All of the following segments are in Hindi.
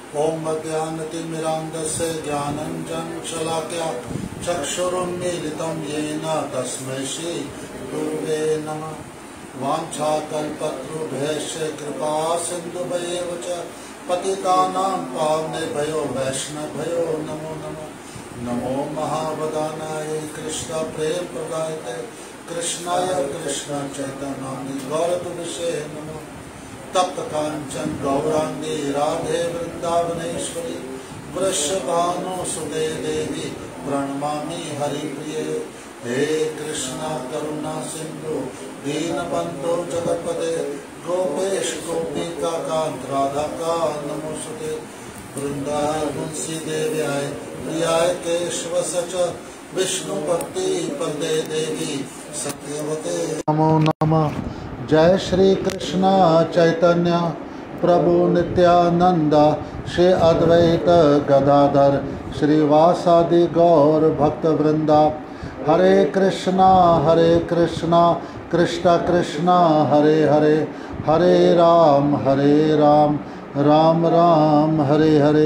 ओम अज्ञानतिमिरान्धस्य ज्ञानाञ्जनशलाकया चक्षुरुन्मीलितं येन तस्मै श्री गुरुवे नमः। वाञ्छाकल्पतरुभ्यश्च कृपा सिन्धुभ्येव च पतितानां पावनेभ्यो वैष्णवभ्यो नमो नमः। नमो महावदानाय कृष्ण प्रेम प्रदायते कृष्णाय कृष्ण चैतन्याय गौरतुभ्ये नमो। तप्त कांचन गौरांगी राधे वृंदावनेश्वरी वृषभानुसुते देवी प्रणमामि हरिप्रिये। हे कृष्णा करुणा सिंधु दीनबंधो जगत्पते गोपेश गोपिका कांत राधा कांत नमोस्तुते। वृंदावनसी देव्याय प्रियाय केशव सच विष्णु भक्ति पदे देवी सत्यवते नमो नमः। जय श्री कृष्ण चैतन्य प्रभु नित्यानंद श्री अद्वैत गदाधर श्रीवासादि गौर भक्त वृंदा। हरे कृष्णा कृष्ण कृष्णा हरे हरे, हरे राम राम राम हरे हरे।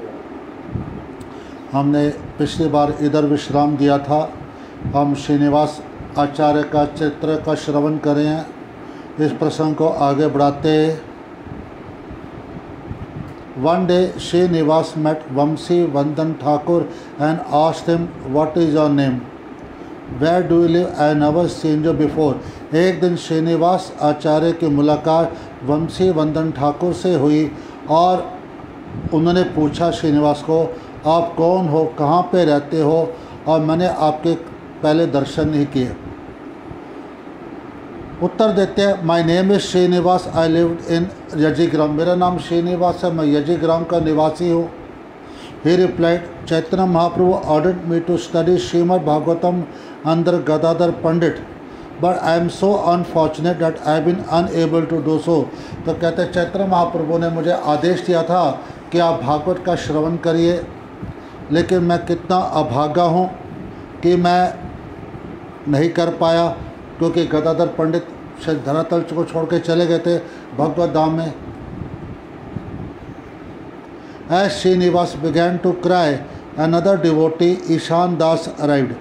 हमने पिछली बार इधर विश्राम दिया था। हम श्रीनिवास आचार्य का चित्र का श्रवण करें हैं। इस प्रसंग को आगे बढ़ाते। One day Srinivas met Vamsi Vandan Thakur and asked him, "What is your name? Where do you live? I never seen you before." एक दिन श्रीनिवास आचार्य की मुलाकात वंशी वंदन ठाकुर से हुई और उन्होंने पूछा श्रीनिवास को, आप कौन हो, कहाँ पे रहते हो, और मैंने आपके पहले दर्शन नहीं किए। उत्तर देते हैं, my name is Srinivas, I live in Yajigram. मेरा नाम श्रीनिवास है, मैं यजीग्राम का निवासी हूँ। He replied, Chaitanya Mahaprabhu ordered me to study Shrimad Bhagavatam under Gadadhar Pandit, but I am so unfortunate that I have been unable to do so. तो कहते हैं, चैतन्य महाप्रभु ने मुझे आदेश दिया था कि आप भागवत का श्रवण करिए, लेकिन मैं कितना अभागा हूँ कि मैं नहीं कर पाया, क्योंकि गदाधर पंडित धरातल को छोड़ के चले गए थे भगवत धाम में। As Srinivas began to cry, another devotee, Ishan Das arrived.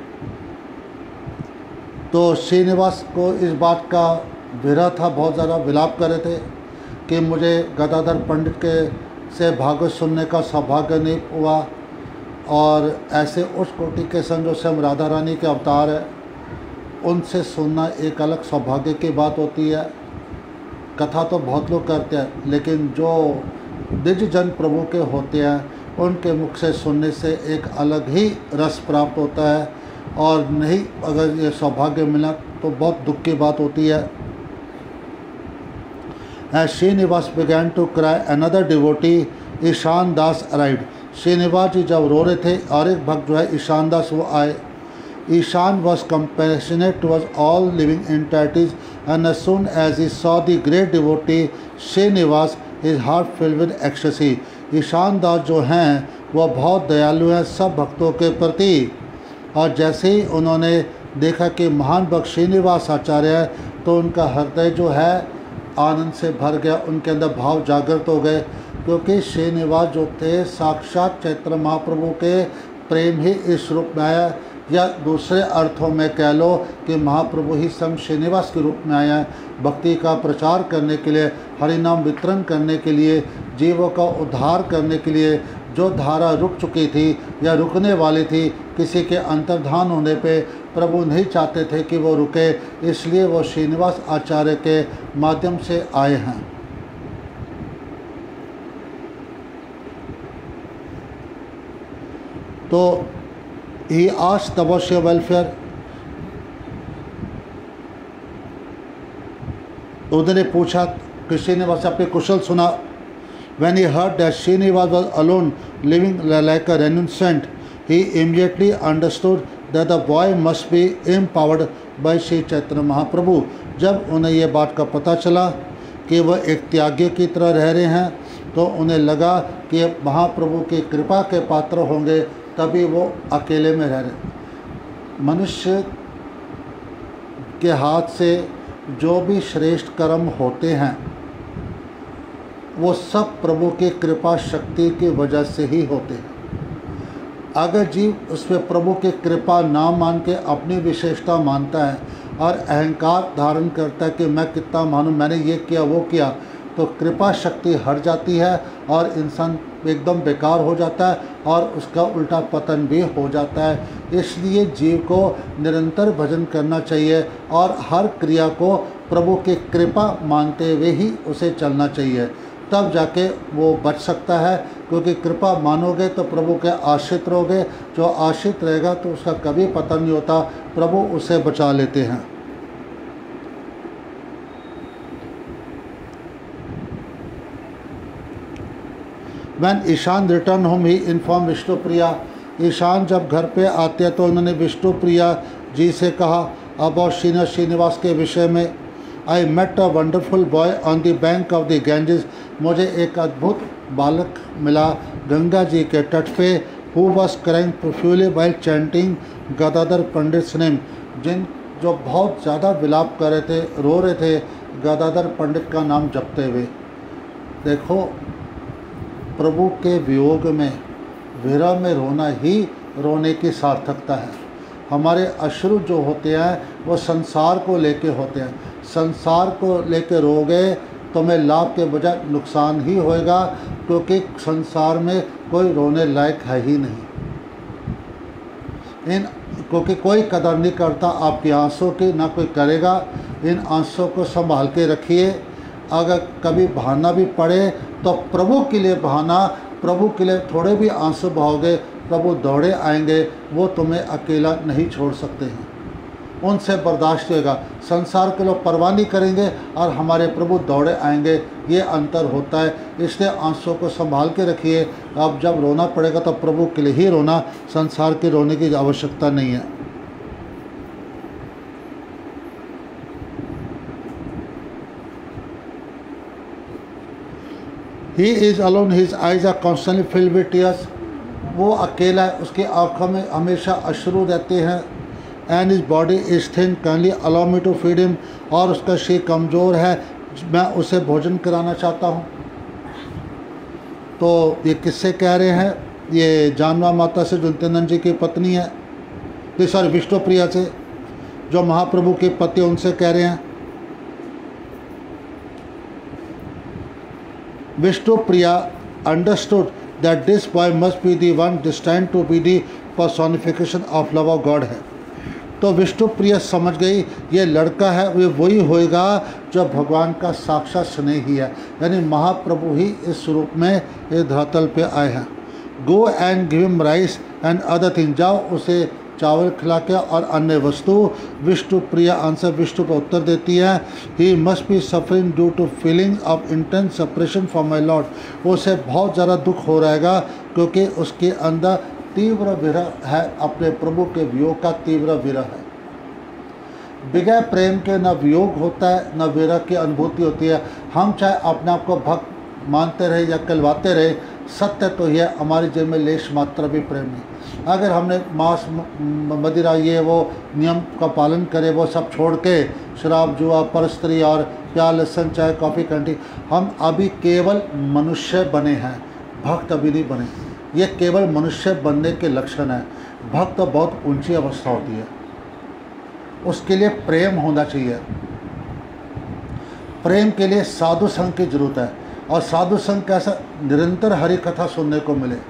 तो श्रीनिवास को इस बात का विरह था, बहुत ज़्यादा विलाप कर रहे थे कि मुझे गदाधर पंडित के से भागवत सुनने का सौभाग्य नहीं हुआ, और ऐसे उस कोटि के संग जो स्वयं राधा रानी के अवतार है, उनसे सुनना एक अलग सौभाग्य की बात होती है। कथा तो बहुत लोग करते हैं, लेकिन जो द्विज जन प्रभु के होते हैं उनके मुख से सुनने से एक अलग ही रस प्राप्त होता है, और नहीं अगर ये सौभाग्य मिला तो बहुत दुख की बात होती है। As Srinivas began to cry, another devotee, Ishan Das arrived. Srinivas जी जब रो रहे थे और एक भक्त जो है ईशान दास वो आए। Ishan was compassionate towards all living entities, and as soon as he saw the great devotee Srinivas, his heart filled with ecstasy. Ishan दास जो हैं वह बहुत दयालु हैं सब भक्तों के प्रति, और जैसे ही उन्होंने देखा कि महान भक्त श्रीनिवास आचार्य है तो उनका हृदय जो है आनंद से भर गया, उनके अंदर भाव जागृत हो गए, क्योंकि श्रीनिवास जो थे साक्षात चैतन्य महाप्रभु के प्रेम ही इस रूप में आया, या दूसरे अर्थों में कह लो कि महाप्रभु ही स्वयं श्रीनिवास के रूप में आया है, भक्ति का प्रचार करने के लिए, हरिनाम वितरण करने के लिए, जीवों का उद्धार करने के लिए। जो धारा रुक चुकी थी या रुकने वाली थी, किसी के अंतर्धान होने पे प्रभु नहीं चाहते थे कि वो रुके, इसलिए वो श्रीनिवास आचार्य के माध्यम से आए हैं। तो he asked about your welfare. उन्होंने पूछा कि श्रीनिवास अपने कुशल सुना। When he heard that Srinivas was alone, living like a renunciant, he immediately understood that the boy must be empowered by Shri Chaitanya Mahaprabhu. जब उन्हें ये बात का पता चला कि वह एक त्यागी की तरह रह रहे हैं, तो उन्हें लगा कि महाप्रभु की कृपा के पात्र होंगे, तभी वो अकेले में रह रहे। मनुष्य के हाथ से जो भी श्रेष्ठ कर्म होते हैं वो सब प्रभु की कृपा शक्ति की वजह से ही होते हैं। अगर जीव उस पर प्रभु की कृपा ना मान के अपनी विशेषता मानता है और अहंकार धारण करता है कि मैं कितना मानूं, मैंने ये किया वो किया, तो कृपा शक्ति हट जाती है और इंसान एकदम बेकार हो जाता है और उसका उल्टा पतन भी हो जाता है। इसलिए जीव को निरंतर भजन करना चाहिए और हर क्रिया को प्रभु की कृपा मानते हुए ही उसे चलना चाहिए, तब जाके वो बच सकता है। क्योंकि कृपा मानोगे तो प्रभु के आश्रित रहोगे, जो आश्रित रहेगा तो उसका कभी पतन नहीं होता, प्रभु उसे बचा लेते हैं। When Ishan return home he inform Vishnupriya, Ishan जब घर पे आते हैं तो उन्होंने विष्णुप्रिया जी से कहा अबाउट श्रीनिवास के विषय में। I met a wonderful boy on the bank of the Ganges, मुझे एक अद्भुत बालक मिला गंगा जी के तट पे। Who was crying profusely while chanting Gadadhar Pandit name, जो बहुत ज़्यादा विलाप कर रहे थे, रो रहे थे गदाधर पंडित का नाम जपते हुए। देखो, प्रभु के वियोग में, विरह में रोना ही रोने की सार्थकता है। हमारे अश्रु जो होते हैं वो संसार को लेके होते हैं। संसार को लेके रोगे तो मैं लाभ के बजाय नुकसान ही होएगा, क्योंकि संसार में कोई रोने लायक है ही नहीं। क्योंकि कोई कदर नहीं करता आपकी आंसू की, ना कोई करेगा। इन आंसू को संभाल के रखिए। अगर कभी बहाना भी पड़े तो प्रभु के लिए बहाना, प्रभु के लिए थोड़े भी आंसू बहाओगे, प्रभु दौड़े आएंगे, वो तुम्हें अकेला नहीं छोड़ सकते हैं, उनसे बर्दाश्त होगा। संसार के लोग परवाह नहीं करेंगे और हमारे प्रभु दौड़े आएंगे, ये अंतर होता है। इसलिए आंसू को संभाल के रखिए। अब जब रोना पड़ेगा तो प्रभु के लिए ही रोना, संसार के रोने की आवश्यकता नहीं है। He is alone, his eyes are constantly filled with tears. वो अकेला है, उसकी आँखों में हमेशा अश्रु रहते हैं। And his body is thin, kindly allow me to feed him. और उसका शरीर कमज़ोर है, मैं उसे भोजन कराना चाहता हूँ। तो ये किससे कह रहे हैं? ये जानवा माता से, जो नित्यानंद जी की पत्नी है, सॉरी विष्णुप्रिया से, जो महाप्रभु के पति, उनसे कह रहे हैं। Vishnupriya understood that this boy must be the one destined to be the personification of love of God है। तो विष्णुप्रिया समझ गई ये लड़का है, वे वही होएगा जो भगवान का साक्षात स्नेही है, यानी महाप्रभु ही इस रूप में इस धरातल पे आए हैं। Go and give him rice and other thing, जाओ उसे चावल खिला के और अन्य वस्तु। विष्णुप्रिया आंसर, विष्णु पर उत्तर देती है, he must be suffering due to feeling of intense separation from my lord, उसे बहुत ज़्यादा दुख हो रहेगा क्योंकि उसके अंदर तीव्र विरह है, अपने प्रभु के वियोग का तीव्र विरह है। बगैर प्रेम के न वियोग होता है, न विरह की अनुभूति होती है। हम चाहे अपने आप को भक्त मानते रहे या कहलवाते रहे, सत्य तो यह हमारे जीवन में लेश मात्रा भी प्रेम नहीं। अगर हमने मांस मदिरा ये वो नियम का पालन करे, वो सब छोड़ के शराब जुआ परस्त्री और प्यार लहसुन चाय कॉफ़ी कंटी, हम अभी केवल मनुष्य बने हैं, भक्त अभी नहीं बने। ये केवल मनुष्य बनने के लक्षण है। भक्त तो बहुत ऊंची अवस्था होती है, उसके लिए प्रेम होना चाहिए। प्रेम के लिए साधु संघ की जरूरत है, और साधु संघ कैसा? निरंतर हरि कथा सुनने को मिले,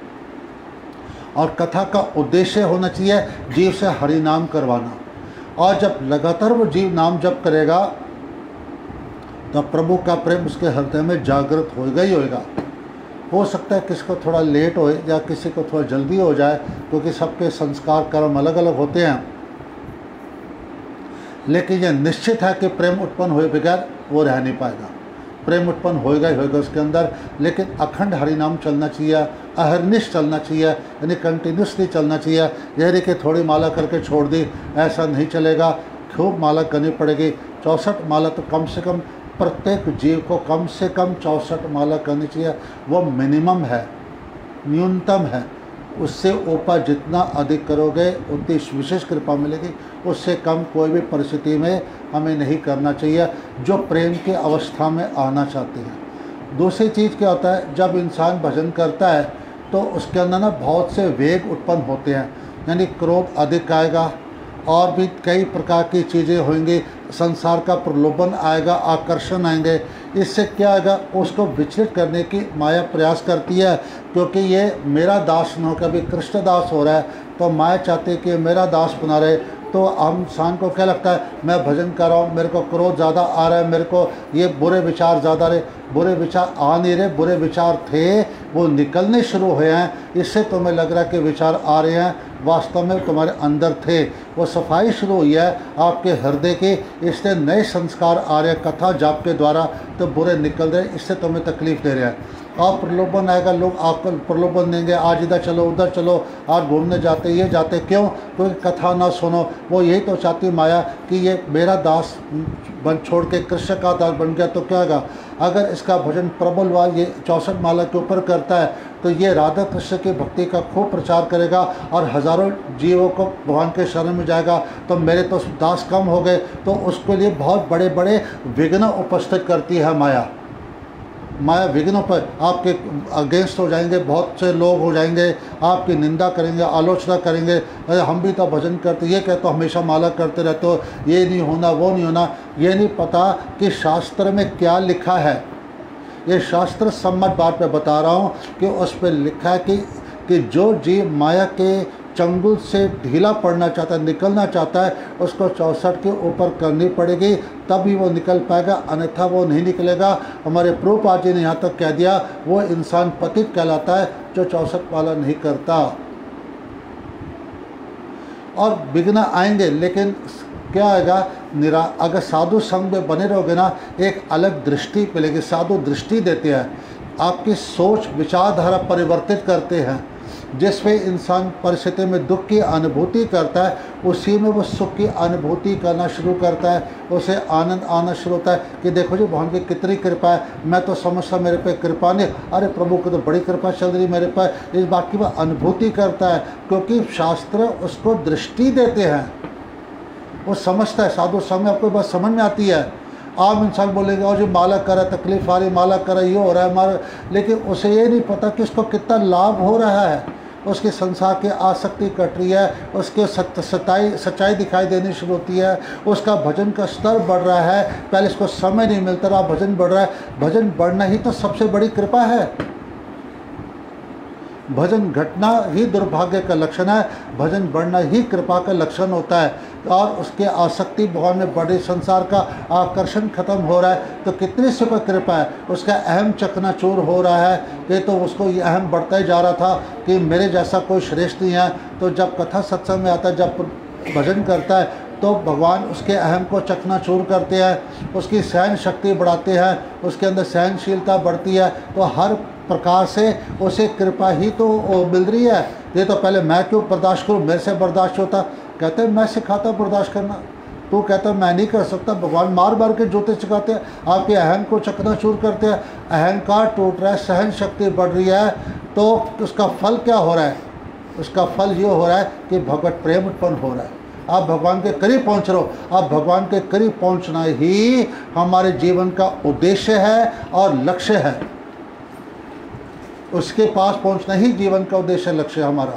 और कथा का उद्देश्य होना चाहिए जीव से हरि नाम करवाना। और जब लगातार वो जीव नाम जप करेगा तो प्रभु का प्रेम उसके हृदय में जागृत होएगा ही होएगा। हो सकता है किसी को थोड़ा लेट हो या किसी को थोड़ा जल्दी हो जाए, क्योंकि सबके संस्कार कर्म अलग अलग होते हैं, लेकिन यह निश्चित है कि प्रेम उत्पन्न हुए बगैर वो रह नहीं पाएगा। प्रेम उत्पन्न होएगा ही होएगा उसके अंदर, लेकिन अखंड हरिनाम चलना चाहिए, अहर्निश चलना चाहिए, यानी कंटिन्यूसली चलना चाहिए। यह नहीं कि थोड़ी माला करके छोड़ दी, ऐसा नहीं चलेगा। खूब माला करनी पड़ेगी। 64 माला तो कम से कम प्रत्येक जीव को कम से कम 64 माला करनी चाहिए। वो मिनिमम है, न्यूनतम है। उससे ऊपर जितना अधिक करोगे उतनी विशेष कृपा मिलेगी। उससे कम कोई भी परिस्थिति में हमें नहीं करना चाहिए। जो प्रेम के अवस्था में आना चाहते हैं, दूसरी चीज़ क्या होता है, जब इंसान भजन करता है तो उसके अंदर ना बहुत से वेग उत्पन्न होते हैं, यानी क्रोध अधिक आएगा और भी कई प्रकार की चीज़ें होंगी, संसार का प्रलोभन आएगा, आकर्षण आएंगे। इससे क्या आएगा, उसको विचलित करने की माया प्रयास करती है, क्योंकि ये मेरा दास न होकर अभी कृष्ण दास हो रहा है, तो माया चाहती है कि मेरा दास बना रहे। तो हम इंसान को क्या लगता है, मैं भजन कर रहा हूँ, मेरे को क्रोध ज़्यादा आ रहा है, मेरे को ये बुरे विचार ज़्यादा रहे। बुरे विचार आ नहीं रहे, बुरे विचार थे, वो निकलने शुरू हुए हैं। इससे तुम्हें लग रहा है कि विचार आ रहे हैं, वास्तव में तुम्हारे अंदर थे। वो सफाई शुरू हुई है आपके हृदय की, इससे नए संस्कार आ रहे हैं कथा जाप के द्वारा, तो बुरे निकल रहे, इससे तुम्हें तकलीफ दे रहे हैं। और प्रलोभन आएगा, लोग आपको प्रलोभन देंगे, आज इधर चलो उधर चलो, आज घूमने जाते ये जाते, क्यों? क्योंकि कथा ना सुनो। वो यही तो चाहती माया कि ये मेरा दास बन छोड़ के कृष्ण का दास बन गया तो क्या होगा। अगर इसका भजन प्रबल व ये 64 माला के ऊपर करता है तो ये राधा कृष्ण की भक्ति का खूब प्रचार करेगा और हज़ारों जीवों को भगवान के शरण में जाएगा। तो मेरे तो दास कम हो गए, तो उसके लिए बहुत बड़े बड़े विघ्न उपस्थित करती है माया। माया विघ्नों पर आपके अगेंस्ट हो जाएंगे, बहुत से लोग हो जाएंगे, आपकी निंदा करेंगे, आलोचना करेंगे। अरे हम भी तो भजन करते, ये कहते हो हमेशा माला करते रहते हो, ये नहीं होना वो नहीं होना। ये नहीं पता कि शास्त्र में क्या लिखा है। ये शास्त्र सम्मत बात मैं बता रहा हूँ कि उस पर लिखा है कि जो जीव माया के चंगुल से ढीला पड़ना चाहता है, निकलना चाहता है, उसको 64 के ऊपर करनी पड़ेगी, तभी वो निकल पाएगा, अन्यथा वो नहीं निकलेगा। हमारे प्रभुपाद जी ने यहाँ तक कह दिया, वो इंसान पतित कहलाता है जो 64 माला नहीं करता। और विघ्न आएंगे, लेकिन क्या आएगा, अगर साधु संग में बने रहोगे ना, एक अलग दृष्टि मिलेगी। साधु दृष्टि देते हैं, आपकी सोच विचारधारा परिवर्तित करते हैं। जिसमें इंसान परिस्थिति में दुख की अनुभूति करता है, उसी में वो सुख की अनुभूति करना शुरू करता है, उसे आनंद आना शुरू होता है कि देखो जी भगवान की कितनी कृपा है। मैं तो समझता मेरे पे कृपा नहीं, अरे प्रभु की तो बड़ी कृपा चल रही मेरे पर, इस बात की वह अनुभूति करता है, क्योंकि शास्त्र उसको दृष्टि देते हैं, वो समझता है। साधु संग में आपको बात समझ में आती है। आम इंसान बोलेगा और जो माला करा तकलीफ आ रही, माला करा ये हो रहा है हमारा, लेकिन उसे ये नहीं पता कि उसको कितना लाभ हो रहा है। उसके संसार की आसक्ति कट रही है, उसके सच्चाई दिखाई देनी शुरू होती है, उसका भजन का स्तर बढ़ रहा है। पहले इसको समय नहीं मिलता रहा, भजन बढ़ रहा है। भजन बढ़ना ही तो सबसे बड़ी कृपा है। भजन घटना ही दुर्भाग्य का लक्षण है, भजन बढ़ना ही कृपा का लक्षण होता है। और उसके आसक्ति भगवान में बड़े, संसार का आकर्षण खत्म हो रहा है, तो कितनी सुपर कृपा है। उसका अहम चकनाचूर हो रहा है कि तो उसको ये अहम बढ़ता ही जा रहा था कि मेरे जैसा कोई श्रेष्ठ नहीं है। तो जब कथा सत्संग में आता है, जब भजन करता है, तो भगवान उसके अहम को चकनाचूर करते हैं, उसकी सहन शक्ति बढ़ाते हैं, उसके अंदर सहनशीलता बढ़ती है। तो हर प्रकार से उसे कृपा ही तो मिल रही है। ये तो पहले मैं क्यों बर्दाश्त करूँ, मेरे से बर्दाश्त होता। कहते हैं मैं सिखाता बर्दाश्त करना, तो कहता मैं नहीं कर सकता। भगवान मार मार के जूते सिखाते हैं, आपके अहम को चकनाचूर करते हैं। अहंकार टूट रहा है, सहन शक्ति बढ़ रही है, तो उसका फल क्या हो रहा है? उसका फल ये हो रहा है कि भगवत प्रेम उत्पन्न हो रहा है। आप भगवान के करीब पहुँच रहे हो। आप भगवान के करीब पहुँचना ही हमारे जीवन का उद्देश्य है और लक्ष्य है। उसके पास पहुँचना ही जीवन का उद्देश्य लक्ष्य हमारा।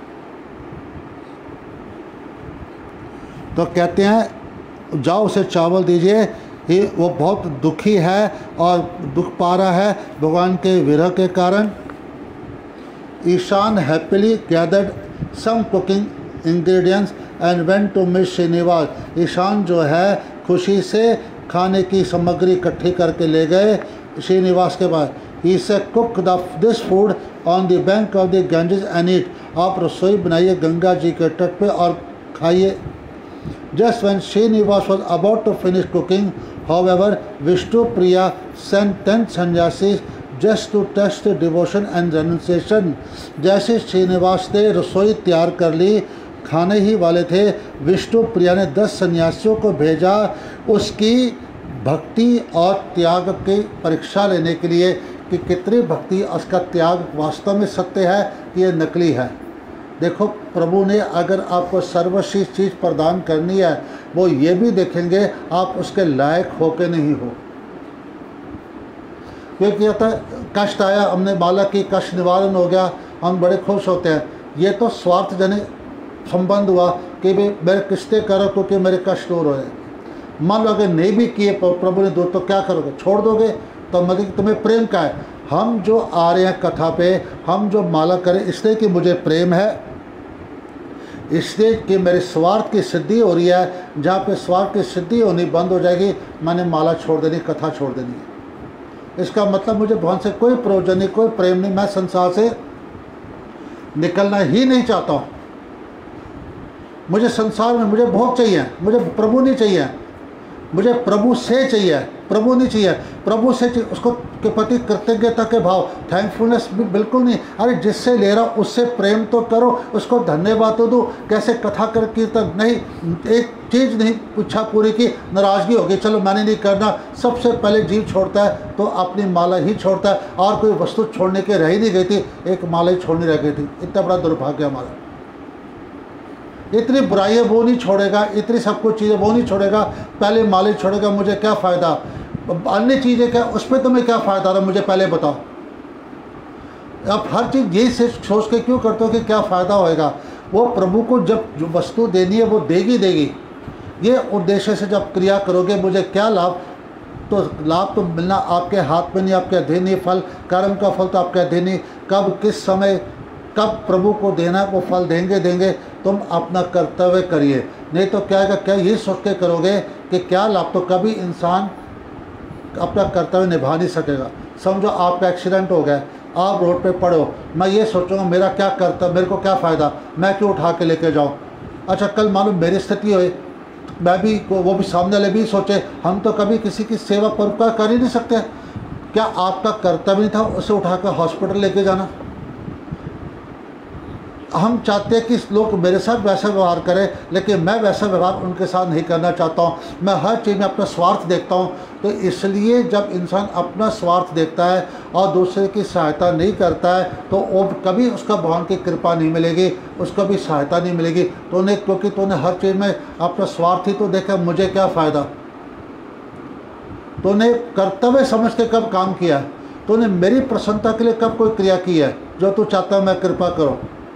तो कहते हैं जाओ उसे चावल दीजिए, वो बहुत दुखी है और दुख पा रहा है भगवान के विरह के कारण। Ishan happily gathered some cooking ingredients and went to meet Srinivas. Ishan जो है खुशी से खाने की सामग्री इकट्ठी करके ले गए श्रीनिवास के पास। He said cook this food on the bank of the Ganges and eat. आप रसोई बनाइए गंगा जी के तट पे और खाइए। Just when Srinivas was about to finish cooking, however, Vishnupriya sent 10 sannyasis just to test the devotion and renunciation. जैसे श्रीनिवास ने रसोई तैयार कर ली, खाने ही वाले थे, विष्णुप्रिया ने 10 सन्यासियों को भेजा उसकी भक्ति और त्याग की परीक्षा लेने के लिए कि कितनी भक्ति, उसका त्याग वास्तव में सत्य है कि यह नकली है। देखो प्रभु ने अगर आपको सर्वश्रेष्ठ चीज़ प्रदान करनी है, वो ये भी देखेंगे आप उसके लायक हो के नहीं हो। क्योंकि कहता है कष्ट आया, हमने माला की, कष्ट निवारण हो गया, हम बड़े खुश होते हैं। ये तो स्वार्थजनित संबंध हुआ कि भाई मेरे किस्ते करो क्योंकि मेरे कष्ट दूर हो। मान लो अगर नहीं भी किए प्रभु ने दूर, तो क्या करोगे? छोड़ दोगे? तो मतलब तुम्हें प्रेम का है। हम जो आ रहे हैं कथा पे, हम जो माला करें इसलिए कि मुझे प्रेम है, इसलिए कि मेरे स्वार्थ की सिद्धि हो रही है। जहाँ पे स्वार्थ की सिद्धि होनी बंद हो जाएगी, मैंने माला छोड़ देनी, कथा छोड़ देनी है। इसका मतलब मुझे भगवान से कोई प्रयोजन नहीं, कोई प्रेम नहीं, मैं संसार से निकलना ही नहीं चाहता हूँ। मुझे संसार में मुझे भोग चाहिए, मुझे प्रभु नहीं चाहिए, मुझे प्रभु से चाहिए, प्रभु नहीं चाहिए। प्रभु से चाहिए उसको के प्रति कृतज्ञता के भाव, थैंकफुलनेस भी बिल्कुल नहीं। अरे जिससे ले रहा हूँ उससे प्रेम तो करो, उसको धन्यवाद तो दो। कैसे कथा कर कीर्तन नहीं, एक चीज़ नहीं पूछा पूरी की, नाराज़गी होगी, चलो मैंने नहीं करना। सबसे पहले जीव छोड़ता है तो अपनी माला ही छोड़ता है, और कोई वस्तु छोड़ने के रह ही नहीं गई थी, एक माला ही छोड़नी रह गई थी। इतना बड़ा दुर्भाग्य हमारा। इतनी बुराई है वो नहीं छोड़ेगा, इतनी सब कुछ चीज़ें वो नहीं छोड़ेगा, पहले माले छोड़ेगा। मुझे क्या फ़ायदा? अन्य चीज़ें क्या, उस पर तुम्हें क्या फ़ायदा रहा, मुझे पहले बताओ। आप हर चीज़ यही से सोच के क्यों करते हो कि क्या फ़ायदा होएगा? वो प्रभु को जब जो वस्तु देनी है वो देगी देगी। ये उद्देश्य से जब क्रिया करोगे, मुझे क्या लाभ, तो लाभ तो मिलना आपके हाथ में नहीं, आपके अधीन नहीं। फल, कर्म का फल तो आपके अधीन नहीं। कब, किस समय, कब प्रभु को देना वो फल देंगे। तुम अपना कर्तव्य करिए, नहीं तो क्या है, क्या ये सोच के करोगे कि क्या लाभ, तो कभी इंसान अपना कर्तव्य निभा नहीं सकेगा। समझो आपका एक्सीडेंट हो गया, आप रोड पे पड़े हो, मैं ये सोचूंगा मेरा क्या कर्तव्य, मेरे को क्या फ़ायदा, मैं क्यों उठा के लेके जाऊँ। अच्छा कल मालूम मेरी स्थिति हो, मैं भी, वो भी सामने वाले भी सोचे, हम तो कभी किसी की सेवा परोपकार कर ही नहीं सकते। क्या आपका कर्तव्य नहीं था उसे उठा कर हॉस्पिटल लेके जाना? हम चाहते हैं कि लोग मेरे साथ वैसा व्यवहार करें, लेकिन मैं वैसा व्यवहार उनके साथ नहीं करना चाहता हूँ। मैं हर चीज़ में अपना स्वार्थ देखता हूँ। तो इसलिए जब इंसान अपना स्वार्थ देखता है और दूसरे की सहायता नहीं करता है, तो वो कभी उसका भगवान की कृपा नहीं मिलेगी, उसको भी सहायता नहीं मिलेगी। तो उन्हें, क्योंकि तूने हर चीज़ में अपना स्वार्थ ही तो देखा, मुझे क्या फ़ायदा। तूने कर्तव्य समझ के कब काम किया? तूने मेरी प्रसन्नता के लिए कब कोई क्रिया की है जो तू चाहता है मैं कृपा करूँ?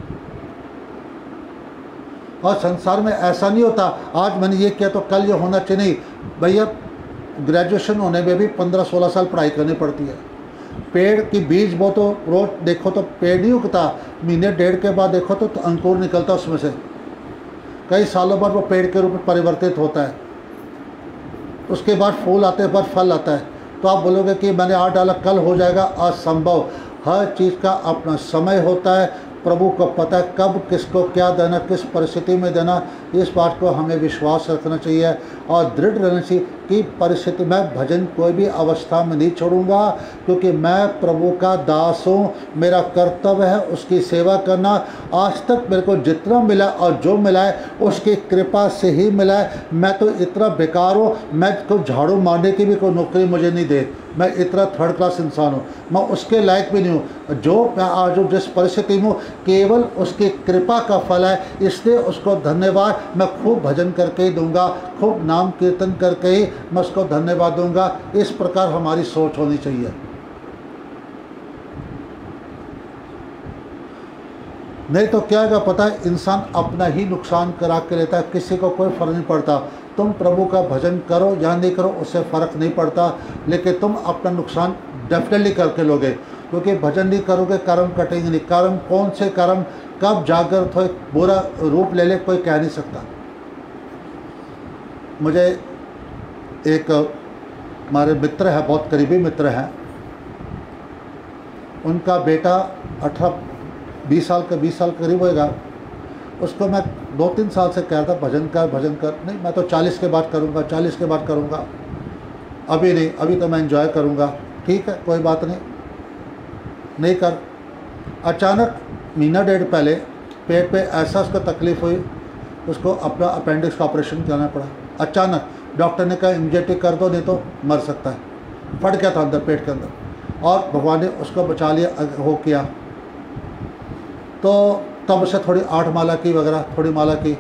और संसार में ऐसा नहीं होता, आज मैंने ये किया तो कल ये होना चाहिए। नहीं भैया, ग्रेजुएशन होने में भी 15-16 साल पढ़ाई करनी पड़ती है। पेड़ की बीज बो तो रोज देखो तो पेड़ नहीं उगता, महीने डेढ़ के बाद देखो तो अंकुर निकलता उसमें से, कई सालों बाद वो पेड़ के रूप में परिवर्तित होता है, उसके बाद फूल आते हैं, बाद फल आता है। तो आप बोलोगे कि मैंने आज डाला कल हो जाएगा, असंभव। हर चीज़ का अपना समय होता है। प्रभु को पता है कब किसको क्या देना, किस परिस्थिति में देना। इस बात को हमें विश्वास रखना चाहिए और दृढ़ रहना चाहिए कि परिस्थिति में भजन कोई भी अवस्था में नहीं छोड़ूंगा, क्योंकि मैं प्रभु का दास हूँ। मेरा कर्तव्य है उसकी सेवा करना। आज तक मेरे को जितना मिला और जो मिला है उसकी कृपा से ही मिला है। मैं तो इतना बेकार हूँ, मैं को झाड़ू मारने की भी कोई नौकरी मुझे नहीं दे, मैं इतना थर्ड क्लास इंसान हूँ, मैं उसके लायक भी नहीं हूँ। जो मैं आज जिस परिस्थिति में हूँ केवल उसकी कृपा का फल है, इसलिए उसको धन्यवाद मैं खूब भजन करके ही दूंगा, खूब नाम कीर्तन करके ही मैं उसको धन्यवाद दूंगा। इस प्रकार हमारी सोच होनी चाहिए। नहीं तो क्या होगा पता है, इंसान अपना ही नुकसान करा के लेता है, किसी को कोई फर्क नहीं पड़ता। तुम प्रभु का भजन करो या नहीं करो उससे फ़र्क नहीं पड़ता, लेकिन तुम अपना नुकसान डेफिनेटली करके लोगे, क्योंकि भजन नहीं करोगे कर्म कटेंगे नहीं। कर्म कौन से कर्म कब जागृत हो बुरा रूप ले ले कोई कह नहीं सकता। मुझे एक हमारे मित्र है, बहुत करीबी मित्र हैं, उनका बेटा 18-20 साल करीब होएगा। उसको मैं 2-3 साल से कह रहा था भजन कर। नहीं मैं तो 40 के बाद करूँगा, अभी नहीं, अभी तो मैं एंजॉय करूँगा। ठीक है कोई बात नहीं कर। अचानक महीना डेढ़ पहले पेट पे ऐसा उसको तकलीफ़ हुई, उसको अपना अपेंडिक्स का ऑपरेशन करना पड़ा। अचानक डॉक्टर ने कहा इमीडिएटली कर दो, नहीं तो मर सकता है। फट गया था अंदर पेट के अंदर, और भगवान ने उसको बचा लिया, हो किया। तो तब से थोड़ी 8 माला की वगैरह, थोड़ी माला की,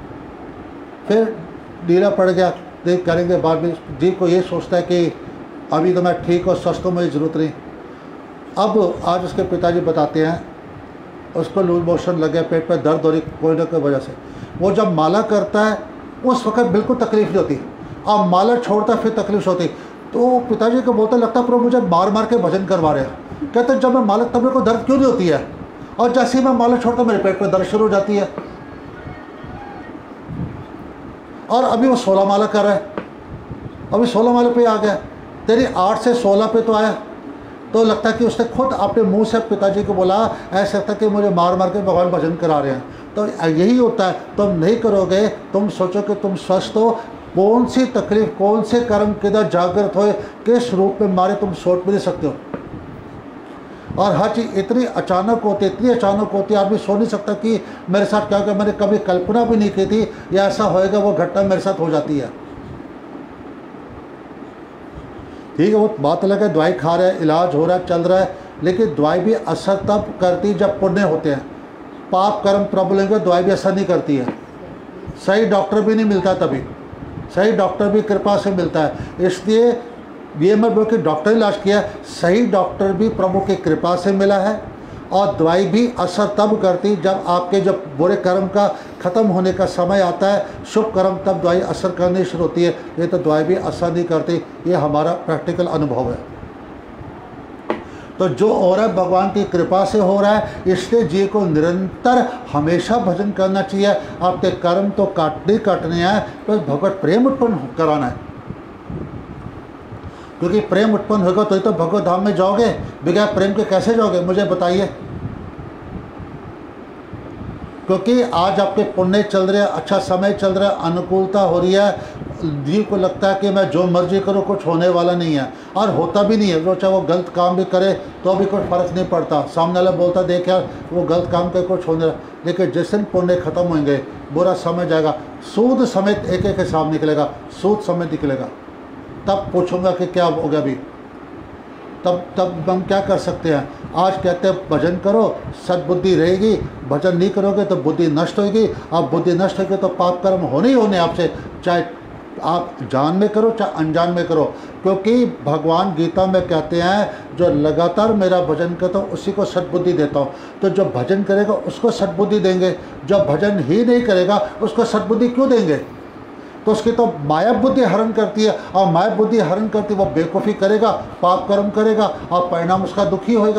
फिर ढीला पड़ गया। देख करेंगे बाद में जी को ये सोचता है कि अभी तो मैं ठीक और स्वस्थ हूँ, मुझे ज़रूरत नहीं। अब आज उसके पिताजी बताते हैं उसको लूज मोशन लग गया, पेट पर दर्द हो रही कोई ना कोई वजह से। वो जब माला करता है उस वक्त बिल्कुल तकलीफ नहीं होती, अब माला छोड़ता है फिर तकलीफ होती। तो पिताजी को बोलता लगता प्रभु मुझे मार मार के भजन करवा रहे हैं। कहते जब मैं माला तब मेरे को दर्द क्यों नहीं होती है, और जैसे ही मैं माला छोड़ता मेरे पेट पर दर्द शुरू हो जाती है। और अभी वो 16 माला कर रहा है, अभी 16 माले पे आ गया, तेरी 8 से 16 पे तो आया। तो लगता है कि उसने खुद अपने मुंह से पिताजी को बोला, ऐसा लगता कि मुझे मार मार के भगवान भजन करा रहे हैं। तो यही होता है, तुम नहीं करोगे, तुम सोचो कि तुम स्वस्थ हो, कौन सी तकलीफ कौन से कर्म किधर जागृत हो किस रूप में मारे तुम सोच भी नहीं सकते हो। और हर चीज़ इतनी अचानक होती है, इतनी अचानक होती है, आदमी सोच नहीं सकता कि मेरे साथ क्या होगा। मैंने कभी कल्पना भी नहीं की थी या ऐसा होएगा, वो घटना मेरे साथ हो जाती है। ठीक है, वो बात अलग है, दवाई खा रहा है, इलाज हो रहा है, चल रहा है, लेकिन दवाई भी असर तब करती जब पुण्य होते हैं। पाप कर्म प्रॉब्लम का दवाई भी असर नहीं करती है। सही डॉक्टर भी नहीं मिलता, तभी सही डॉक्टर भी कृपा से मिलता है। इसलिए ये मैं बोल के डॉक्टर इलाज किया, सही डॉक्टर भी प्रभु की कृपा से मिला है। और दवाई भी असर तब करती जब आपके जब बुरे कर्म का ख़त्म होने का समय आता है, शुभ कर्म, तब दवाई असर करनी शुरू होती है। ये तो दवाई भी असर नहीं करती, ये हमारा प्रैक्टिकल अनुभव है। तो जो हो रहा है भगवान की कृपा से हो रहा है, इसलिए जी को निरंतर हमेशा भजन करना चाहिए। आपके कर्म तो काटने हैं, तो भगवत प्रेम उत्पन्न कराना है, क्योंकि प्रेम उत्पन्न होगा तो ही तो भगवत धाम में जाओगे। बगैर प्रेम के कैसे जाओगे, मुझे बताइए। क्योंकि आज आपके पुण्य चल रहे हैं, अच्छा समय चल रहा है, अनुकूलता हो रही है, जीव को लगता है कि मैं जो मर्जी करूँ कुछ होने वाला नहीं है, और होता भी नहीं है। वो चाहे वो गलत काम भी करे तो भी कोई फ़र्क नहीं पड़ता, सामने वाला बोलता देख यार वो गलत काम कर कुछ होने रहा। लेकिन जिस दिन पुण्य खत्म होंगे, बुरा समय जाएगा, सूद समेत एक एक हिसाब निकलेगा, सूद समेत निकलेगा, तब पूछूंगा कि क्या हो गया अभी। तब हम क्या कर सकते हैं। आज कहते हैं भजन करो, सद्बुद्धि रहेगी, भजन नहीं करोगे तो बुद्धि नष्ट होगी, अब बुद्धि नष्ट होगी तो पाप कर्म होने ही होने आपसे, चाहे आप जान में करो चाहे अनजान में करो। क्योंकि भगवान गीता में कहते हैं जो लगातार मेरा भजन करता हूँ उसी को सद्बुद्धि देता हूँ। तो जो भजन करेगा उसको सद्बुद्धि देंगे, जो भजन ही नहीं करेगा उसको सद्बुद्धि क्यों देंगे। तो उसकी तो माया बुद्धि हरण करती है, और माया बुद्धि हरण करती वो बेवकूफ़ी करेगा, पाप कर्म करेगा, और परिणाम उसका दुखी होएगा।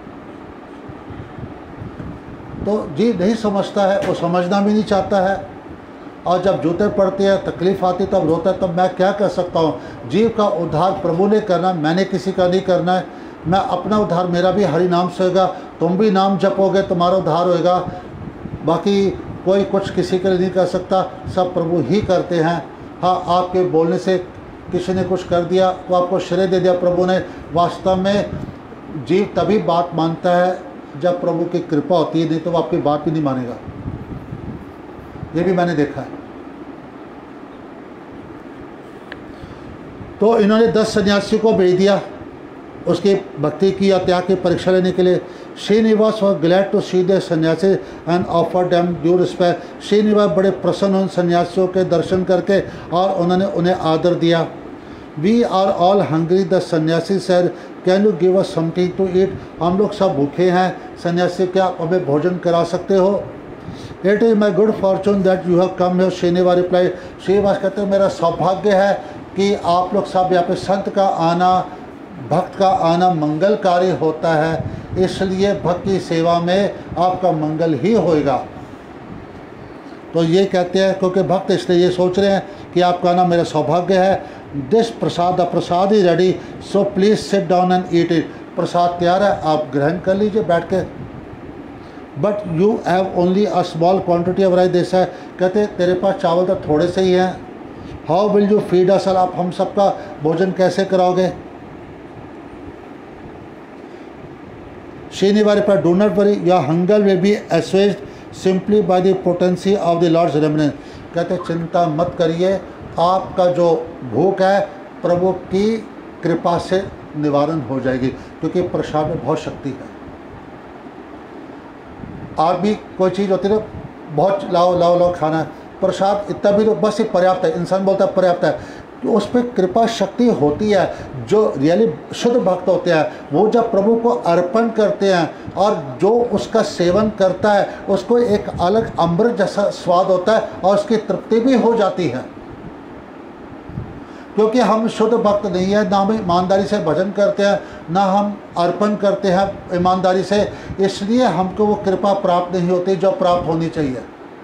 तो जी नहीं समझता है, वो समझना भी नहीं चाहता है। और जब जूते पड़ते हैं, तकलीफ आती तब रोता है, तब मैं क्या कर सकता हूँ। जीव का उद्धार प्रभु ने करना, मैंने किसी का नहीं करना है। मैं अपना उद्धार, मेरा भी हरि नाम से होगा, तुम भी नाम जपोगे तुम्हारा उद्धार होएगा। बाकी कोई कुछ किसी के लिए नहीं कर सकता, सब प्रभु ही करते हैं। हाँ, आपके बोलने से किसी ने कुछ कर दिया, वो आपको श्रेय दे दिया प्रभु ने। वास्तव में जीव तभी बात मानता है जब प्रभु की कृपा होती है, नहीं तो वो आपकी बात भी नहीं मानेगा। ये भी मैंने देखा है। तो इन्होंने 10 सन्यासियों को भेज दिया उसकी भक्ति की या त्याग की परीक्षा लेने के लिए। Srinivas was glad to see the sannyasi and offer them due respect. Srinivas बड़े प्रसन्न उन सन्यासियों के दर्शन करके और उन्होंने उन्हें आदर दिया। We are all hungry, the sannyasi sir, can you give us something to eat. हम लोग सब भूखे हैं, सन्यासी क्या आप हमें भोजन करा सकते हो। It is my good fortune that you have come here, Srinivas reply. Srinivas कहते हैं मेरा सौभाग्य है कि आप लोग सब यहाँ पे, संत का आना, भक्त का आना मंगलकारी होता है, इसलिए भक्त की सेवा में आपका मंगल ही होएगा। तो ये कहते हैं क्योंकि भक्त इसलिए ये सोच रहे हैं कि आपका आना मेरा सौभाग्य है। This prasad, the prasad is ready, so please sit down and eat it. प्रसाद तैयार है, आप ग्रहण कर लीजिए बैठ के। But you have only a small quantity of rice, देश है। कहते तेरे पास चावल तो थोड़े से ही हैं। How will you feed us, आप हम सबका भोजन कैसे कराओगे। Srinivas reply, do not worry, your hunger will be assuaged simply by the potency of the lord's remnants. कहते चिंता मत करिए, आपका जो भूख है प्रभु की कृपा से निवारण हो जाएगी, क्योंकि प्रसाद में बहुत शक्ति है। आप भी कोई चीज़ होती है बहुत लाओ लाओ लाओ खाना है, प्रसाद इतना भी तो बस ही पर्याप्त है। इंसान बोलता है पर्याप्त है, तो उस पर कृपा शक्ति होती है। जो रियली शुद्ध भक्त होते हैं वो जब प्रभु को अर्पण करते हैं और जो उसका सेवन करता है उसको एक अलग अमृत जैसा स्वाद होता है और उसकी तृप्ति भी हो जाती है। क्योंकि हम शुद्ध भक्त नहीं है, ना हम ईमानदारी से भजन करते हैं, ना हम अर्पण करते हैं ईमानदारी से, इसलिए हमको वो कृपा प्राप्त नहीं होती जो प्राप्त होनी चाहिए।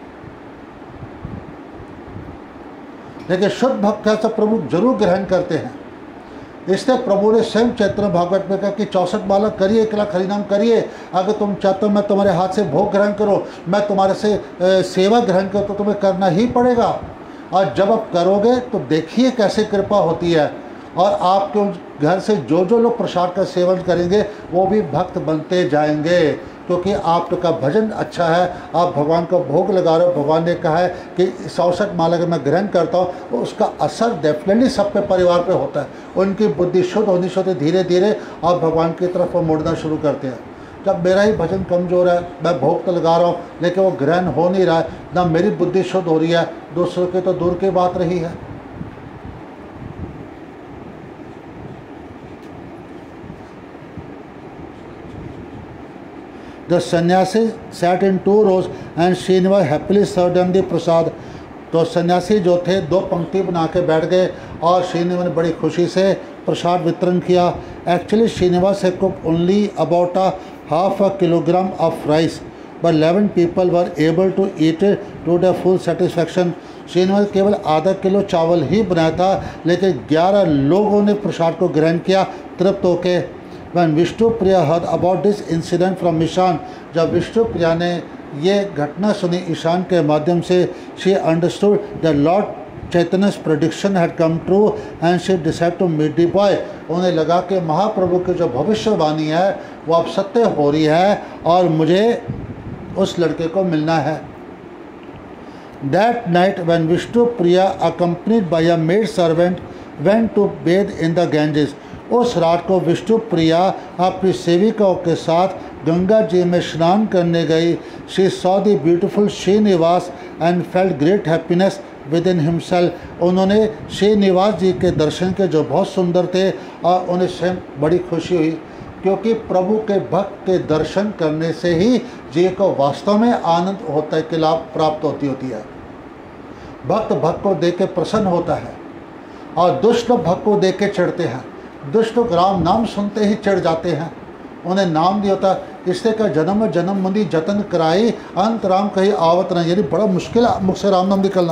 लेकिन शुद्ध भक्त कैसा प्रभु जरूर ग्रहण करते हैं। इसलिए प्रभु ने स्वयं चैतन्य भागवत में कहा कि 64 माला करिए, 1 लाख हरिनाम करिए। अगर तुम चाहते हो मैं तुम्हारे हाथ से भोग ग्रहण करो, मैं तुम्हारे से सेवा ग्रहण करो, तो तुम्हें करना ही पड़ेगा। और जब आप करोगे तो देखिए कैसे कृपा होती है, और आपके घर से जो जो लोग प्रसाद का सेवन करेंगे वो भी भक्त बनते जाएंगे, क्योंकि आपका भजन अच्छा है, आप भगवान को भोग लगा रहे हो। भगवान ने कहा है कि 64 माला अगर मैं ग्रहण करता हूँ तो उसका असर डेफिनेटली सब पे परिवार पे होता है। उनकी बुद्धि शुद्ध होनी शुद्ध, धीरे धीरे आप भगवान की तरफ मुड़ना शुरू करते हैं। जब मेरा ही भजन कमज़ोर है, मैं भोग तो लगा रहा हूँ लेकिन वो ग्रहण हो नहीं रहा है, ना मेरी बुद्धि शुद्ध हो रही है, दूसरों की तो दूर की बात रही है। The sannyasi sat in 2 rows and Srinivas happily served them the prasad. तो सन्यासी जो थे 2 पंक्ति बना के बैठ गए और श्रीनिवास ने बड़ी खुशी से प्रसाद वितरण किया। Actually Srinivas had cooked only about half a kilogram of rice, but 11 people were able to eat it to their full satisfaction. Srinivas केवल आधा किलो चावल ही बनाया था, लेकिन 11 लोगों ने प्रसाद को ग्रहण किया तृप्त होके। When Vishnupriya heard about this incident from Ishan, जब विष्णुप्रिया ने ये घटना सुनी ईशान के माध्यम से, she understood that Lord Chaitanya's prediction had come true and she decided to meet the boy. उन्हें लगा कि महाप्रभु की जो भविष्यवाणी है वो अब सत्य हो रही है और मुझे उस लड़के को मिलना है। That night when Vishnupriya accompanied by a maid servant went to bathe in the Ganges, उस रात को विष्णुप्रिया अपनी सेविकाओं के साथ गंगा जी में स्नान करने गई। She saw the beautiful Srinivas and felt great happiness within himself. उन्होंने श्रीनिवास जी के दर्शन के जो बहुत सुंदर थे और उन्हें स्वयं बड़ी खुशी हुई, क्योंकि प्रभु के भक्त के दर्शन करने से ही जी को वास्तव में आनंद होता है, कि लाभ प्राप्त होती है। भक्त भक्त को देख के प्रसन्न होता है और दुष्ट लोग भक्त को देख के चिढ़ते हैं। दुष्ट लोग राम नाम सुनते ही चिढ़ जाते हैं, उन्हें नाम नहीं होता। इससे का जन्म जन्म मुनि जतन कराई, अंत राम कहीं आवत नहीं। यानी बड़ा मुश्किल मुख से राम नाम निकलना।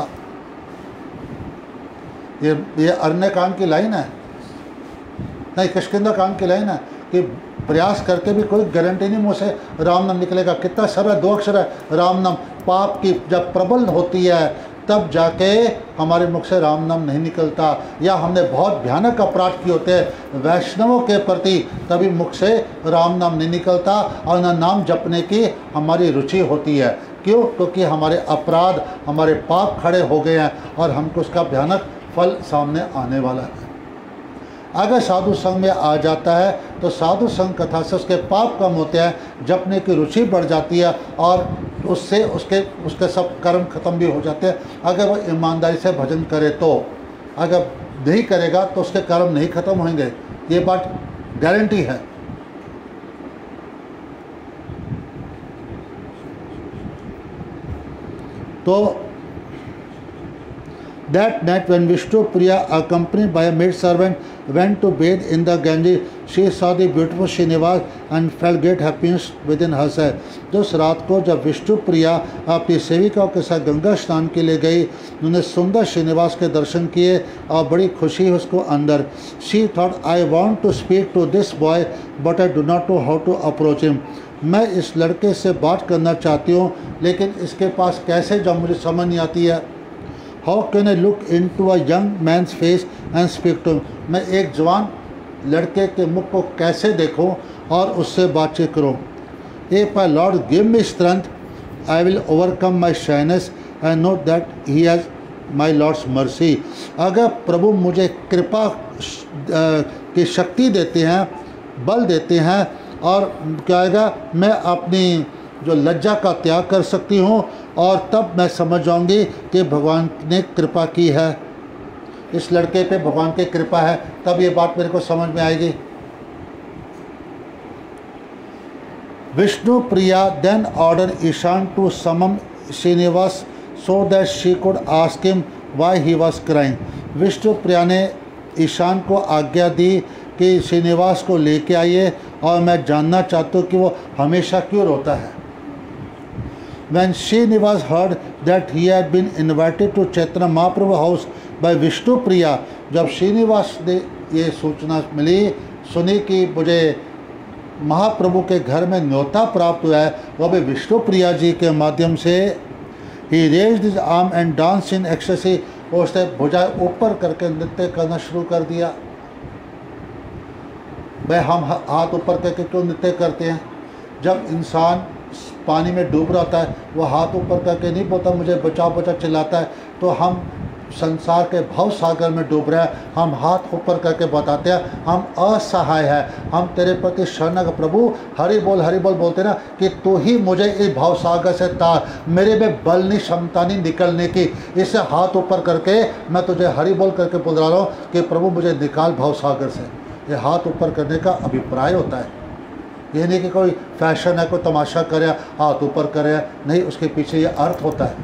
ये अरण्य कांड की लाइन है, नहीं किष्किंधा कांड की लाइन है कि प्रयास करके भी कोई गारंटी नहीं मुँह से राम नाम निकलेगा। कितना सरल है, 2 अक्षर है राम नाम। पाप की जब प्रबल होती है तब जाके हमारे मुख से राम नाम नहीं निकलता, या हमने बहुत भयानक अपराध किए होते हैं वैष्णवों के प्रति, तभी मुख से राम नाम नहीं निकलता और न नाम जपने की हमारी रुचि होती है। क्यों? क्योंकि हमारे अपराध, हमारे पाप खड़े हो गए हैं और हमको उसका भयानक फल सामने आने वाला है। अगर साधु संघ में आ जाता है तो साधु संघ कथा से उसके पाप कम होते हैं, जपने की रुचि बढ़ जाती है और उससे उसके सब कर्म खत्म भी हो जाते हैं। अगर वो ईमानदारी से भजन करे तो, अगर नहीं करेगा तो उसके कर्म नहीं खत्म होंगे, ये बात गारंटी है। तो that night when Vishnupriya accompanied by a maid servant went to bathe in the Ganges, she saw the beautiful Srinivas and felt great happiness within herself. तो उस रात को जब विष्णुप्रिया अपनी सेविकाओं के साथ गंगा स्नान के लिए गई, उन्होंने सुंदर श्रीनिवास के दर्शन किए और बड़ी खुशी उसको अंदर। She thought, I want to speak to this boy but I do not know how to approach him. मैं इस लड़के से बात करना चाहती हूँ लेकिन इसके पास कैसे जाऊँ, मुझे समझ नहीं आती है। How can I look into a young man's face and speak to him? मैं एक जवान लड़के के मुख को कैसे देखूं और उससे बातचीत करूं। If my Lord give me strength, I will overcome my shyness and know that He has my Lord's mercy. अगर प्रभु मुझे कृपा की शक्ति देते हैं, बल देते हैं, और क्या आएगा, मैं अपनी जो लज्जा का त्याग कर सकती हूँ और तब मैं समझ जाऊँगी कि भगवान ने कृपा की है। इस लड़के पे भगवान की कृपा है, तब ये बात मेरे को समझ में आएगी। Vishnu Priya then order Ishan to summon Srinivas so that she could ask him why he was crying. Vishnu Priya ने ईशान को आज्ञा दी कि श्रीनिवास को लेके आइए और मैं जानना चाहता हूँ कि वो हमेशा क्यों रोता है। When Srinivas heard that he had been invited to Chaitanya Mahaprabhu house by Vishnu Priya, जब श्रीनिवास ने ये सूचना मिली, सुनी कि मुझे महाप्रभु के घर में न्योता प्राप्त हुआ है, वह भी विष्णु प्रिया जी के माध्यम से, he raised his arm and danced in ecstasy, उसने भुजाएं ऊपर करके नृत्य करना शुरू कर दिया। भाई हम हाथ ऊपर करके क्यों नृत्य करते हैं? जब इंसान पानी में डूब रहा होता है, वो हाथ ऊपर करके नहीं बोलता मुझे बचाओ बचाओ चिल्लाता है, तो हम संसार के भव सागर में डूब रहे हैं। हम हाथ ऊपर करके बताते हैं हम असहाय हैं, हम तेरे प्रति शरण प्रभु हरि बोल बोलते ना कि तू ही मुझे इस भव सागर से तार, मेरे में बल नहीं क्षमता नहीं निकलने की, इससे हाथ ऊपर करके मैं तुझे हरि बोल करके बोल रहा हूँ कि प्रभु मुझे निकाल भव सागर से। ये हाथ ऊपर करने का अभिप्राय होता है, ये नहीं कि कोई फैशन है, कोई तमाशा करे हाथ ऊपर करे, नहीं, उसके पीछे ये अर्थ होता है।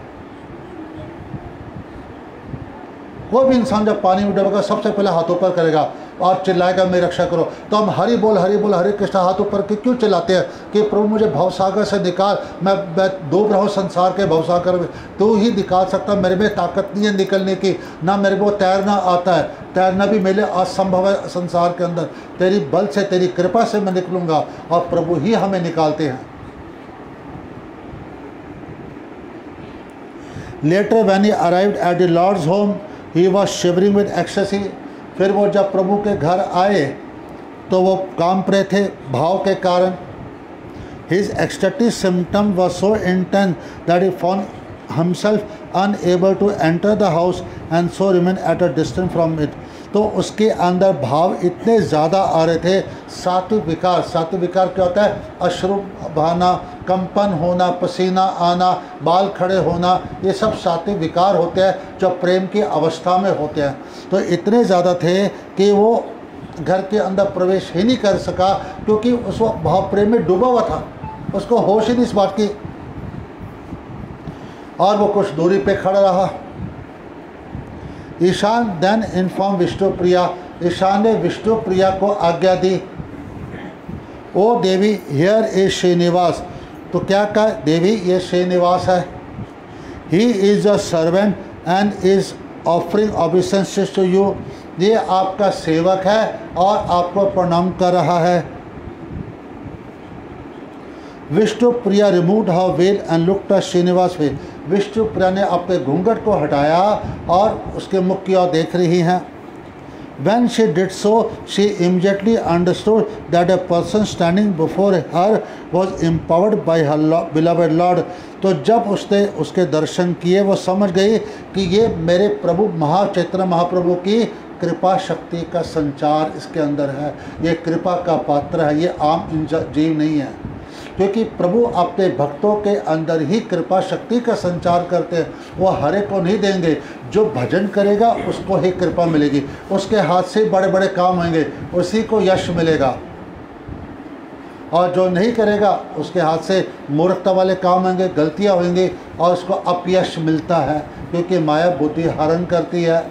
कोई भी इंसान जब पानी में डूबेगा सबसे पहले हाथ ऊपर करेगा और चिल्लाएगा मेरी रक्षा करो। तो हम हरि बोल हरे कृष्ण हाथ ऊपर के क्यों चिल्लाते हैं कि प्रभु मुझे भवसागर से निकाल, मैं डूब रहा हूँ संसार के भवसागर में, तू ही निकाल सकता, मेरे में ताकत नहीं है निकलने की, ना मेरे को तैरना आता है, तैरना भी मेरे असंभव है संसार के अंदर, तेरी बल से तेरी कृपा से मैं निकलूँगा और प्रभु ही हमें निकालते हैं। Later when he arrived at the lord's home he was shivering with ecstasy. फिर वो जब प्रभु के घर आए तो वो कांप रहे थे भाव के कारण। His ecstatic symptom was so intense that he found himself unable to enter the house and so remain at a distance from it. तो उसके अंदर भाव इतने ज़्यादा आ रहे थे। सात्विक विकार क्या होता है? अश्रु बहाना, कंपन होना, पसीना आना, बाल खड़े होना, ये सब सात्विक विकार होते हैं जो प्रेम की अवस्था में होते हैं। तो इतने ज़्यादा थे कि वो घर के अंदर प्रवेश ही नहीं कर सका क्योंकि उस वक्त भाव प्रेम में डूबा हुआ था, उसको होश ही नहीं इस बात की, और वो कुछ दूरी पे खड़ा रहा। ईशान देन इन्फॉर्म विष्णु प्रिया, ईशान ने विष्णु प्रिया को आज्ञा दी, O Devi here is Srinivas. तो क्या कहा? देवी ये श्रीनिवास है, he is a servant and is offering obeisances to you. ये आपका सेवक है और आपको प्रणाम कर रहा है। Vishnu Priya removed her veil and looked at Srinivas वे। विष्णु प्रिया ने अपने घूंघट को हटाया और उसके मुख की ओर देख रही हैं। When she did so, she immediately understood that a person standing before her was empowered by her beloved Lord. तो जब उसने उसके दर्शन किए वो समझ गई कि ये मेरे प्रभु चैतन्य महाप्रभु की कृपा शक्ति का संचार इसके अंदर है, ये कृपा का पात्र है, ये आम जीव नहीं है। क्योंकि प्रभु अपने भक्तों के अंदर ही कृपा शक्ति का संचार करते हैं, वो हरे को नहीं देंगे। जो भजन करेगा उसको ही कृपा मिलेगी, उसके हाथ से बड़े बड़े काम होंगे, उसी को यश मिलेगा, और जो नहीं करेगा उसके हाथ से मूर्खता वाले काम होंगे, गलतियां होंगी और उसको अपयश मिलता है, क्योंकि माया बुद्धि हरण करती है।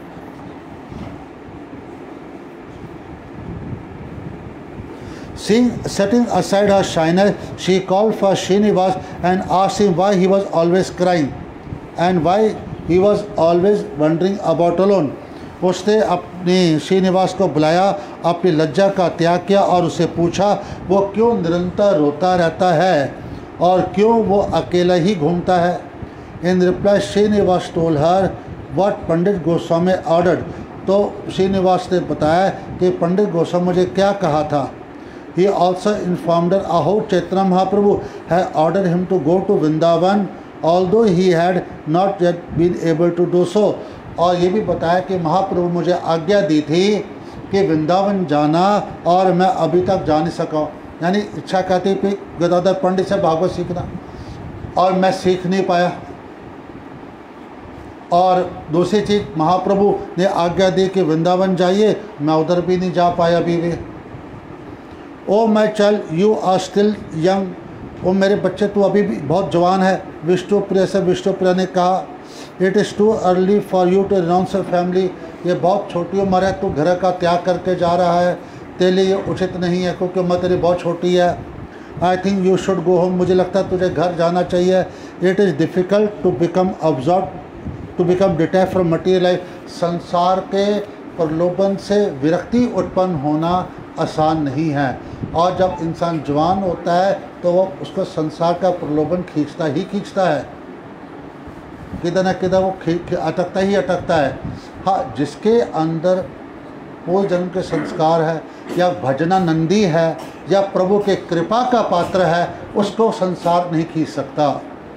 Setting aside her shyness, she called for Srinivas and asked him why he was always crying and why he was always wandering about alone. उसने अपने श्रीनिवास को बुलाया, अपनी लज्जा का त्याग किया और उसे पूछा वो क्यों निरंतर रोता रहता है और क्यों वो अकेला ही घूमता है। In reply, Srinivas told her what Pandit Goswami ordered. तो श्रीनिवास ने बताया कि पंडित गोस्वामी मुझे क्या कहा था। He also informed her how Chaitanya Mahaprabhu had ordered him to go to Vrindavan, although he had not yet been able to do so. और ये भी बताया कि महाप्रभु मुझे आज्ञा दी थी कि वृंदावन जाना और मैं अभी तक जा नहीं सका। यानी इच्छा कहती थी गदाधर पंडित से भागवत सीखना, और मैं सीख नहीं पाया। और दूसरी चीज़, महाप्रभु ने आज्ञा दी कि वृंदावन जाइए, मैं उधर भी नहीं जा पाया अभी भी। O my child, you are still young, ओ मेरे बच्चे तू अभी भी बहुत जवान है। विष्णुप्रिया से विष्णुप्रिया ने कहा, it is too early for you to renounce your family, ये बहुत छोटी उम्र है, तू घर का त्याग करके जा रहा है, तेरे लिए ये उचित नहीं है क्योंकि उम्र तेरी बहुत छोटी है। I think you should go home, मुझे लगता है तुझे घर जाना चाहिए। It is difficult to become absorb, to become detach from material life, संसार के प्रलोभन से विरक्ति उत्पन्न होना आसान नहीं है। और जब इंसान जवान होता है तो वो उसको संसार का प्रलोभन खींचता ही खींचता है, किधर न किधर वो अटकता ही अटकता है। हाँ, जिसके अंदर पूर्व जन्म के संस्कार है या भजनानंदी है या प्रभु के कृपा का पात्र है, उसको संसार नहीं खींच सकता।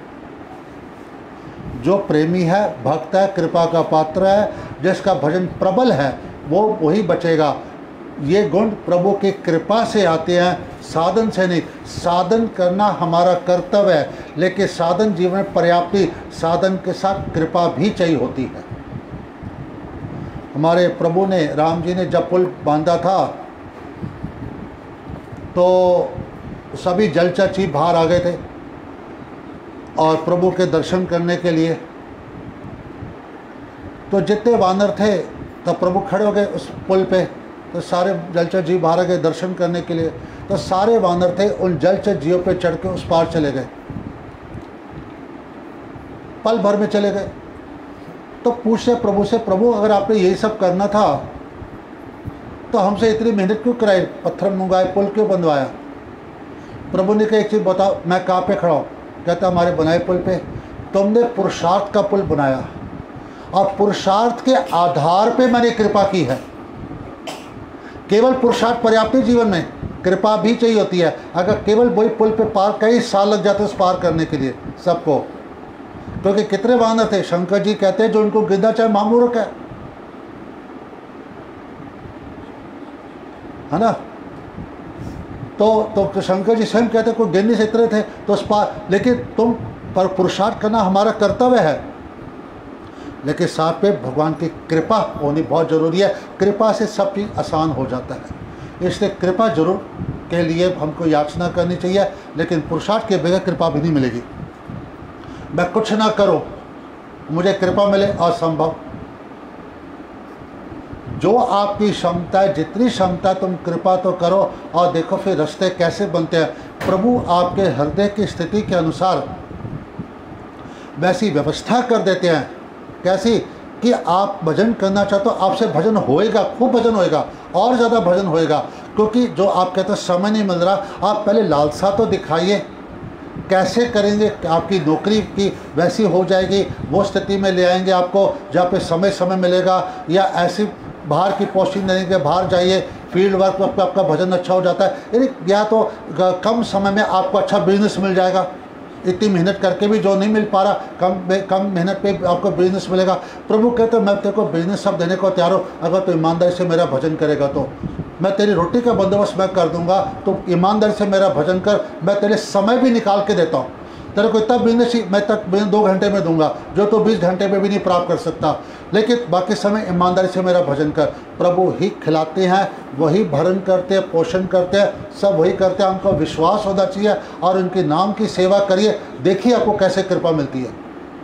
जो प्रेमी है, भक्त है, कृपा का पात्र है, जिसका भजन प्रबल है, वो वही बचेगा। ये गुण प्रभु की कृपा से आते हैं, साधन से नहीं। साधन करना हमारा कर्तव्य है, लेकिन साधन जीवन में पर्याप्त, साधन के साथ कृपा भी चाहिए होती है। हमारे प्रभु ने, राम जी ने जब पुल बांधा था तो सभी जलचर जीव बाहर आ गए थे और प्रभु के दर्शन करने के लिए। तो जितने वानर थे तब प्रभु खड़े हो गए उस पुल पे, तो सारे जलचर जीव बाहर आ गए दर्शन करने के लिए। तो सारे वानर थे उन जलचर जीवों पे चढ़ के उस पार चले गए, पल भर में चले गए। तो पूछे प्रभु से, प्रभु अगर आपने यही सब करना था तो हमसे इतनी मेहनत क्यों कराई, पत्थर मंगवाए, पुल क्यों बंधवाया? प्रभु ने कहा, एक चीज़ बताओ, मैं कहाँ पे खड़ा हूँ? कहता, हमारे बनाए पुल पे। तुमने पुरुषार्थ का पुल बनाया और पुरुषार्थ के आधार पे मैंने कृपा की है। केवल पुरुषार्थ पर्याप्त है, जीवन में कृपा भी चाहिए होती है। अगर केवल वही पुल पे पार, कई साल लग जाते उस पार करने के लिए सबको, क्योंकि कितने वानर थे। शंकर जी कहते हैं जो उनको गिरना चाहे महामूर्ख है ना। तो शंकर जी स्वयं कहते कोई गिरने से इतने थे तो उस पार, लेकिन तुम पर पुरुषार्थ करना हमारा कर्तव्य है, लेकिन साथ पे भगवान की कृपा होनी बहुत ज़रूरी है। कृपा से सब चीज़ आसान हो जाता है, इसलिए कृपा जरूर के लिए हमको याचना करनी चाहिए, लेकिन पुरुषार्थ के बगैर कृपा भी नहीं मिलेगी। मैं कुछ ना करूं मुझे कृपा मिले, असंभव। जो आपकी क्षमता है, जितनी क्षमता, तुम कृपा तो करो और देखो फिर रास्ते कैसे बनते हैं। प्रभु आपके हृदय की स्थिति के अनुसार वैसी व्यवस्था कर देते हैं। कैसी? कि आप भजन करना चाहते हो, आपसे भजन होएगा, खूब भजन होएगा, और ज़्यादा भजन होएगा। क्योंकि जो आप कहते हो समय नहीं मिल रहा, आप पहले लालसा तो दिखाइए। कैसे करेंगे? आपकी नौकरी की वैसी हो जाएगी, वो स्थिति में ले आएंगे आपको जहाँ पे समय समय मिलेगा, या ऐसी बाहर की पोस्टिंग देंगे, बाहर जाइए, फील्ड वर्क पर आपका भजन अच्छा हो जाता है, या तो कम समय में आपको अच्छा बिजनेस मिल जाएगा। इतनी मेहनत करके भी जो नहीं मिल पा रहा, कम मेहनत पे आपको बिजनेस मिलेगा। प्रभु कहते मैं तेरे को बिजनेस सब देने को तैयार हूँ, अगर तो ईमानदारी से मेरा भजन करेगा तो मैं तेरी रोटी का बंदोबस्त मैं कर दूंगा। तो ईमानदारी से मेरा भजन कर, मैं तेरे समय भी निकाल के देता हूँ। तेरे को इतना बिजनेस ही मैं तक 2 घंटे में दूंगा जो तो 20 घंटे में भी नहीं प्राप्त कर सकता, लेकिन बाकी समय ईमानदारी से मेरा भजन कर। प्रभु ही खिलाते हैं, वही भरण करते हैं, पोषण करते हैं, सब वही करते हैं। उनको विश्वास होना चाहिए और उनके नाम की सेवा करिए, देखिए आपको कैसे कृपा मिलती है।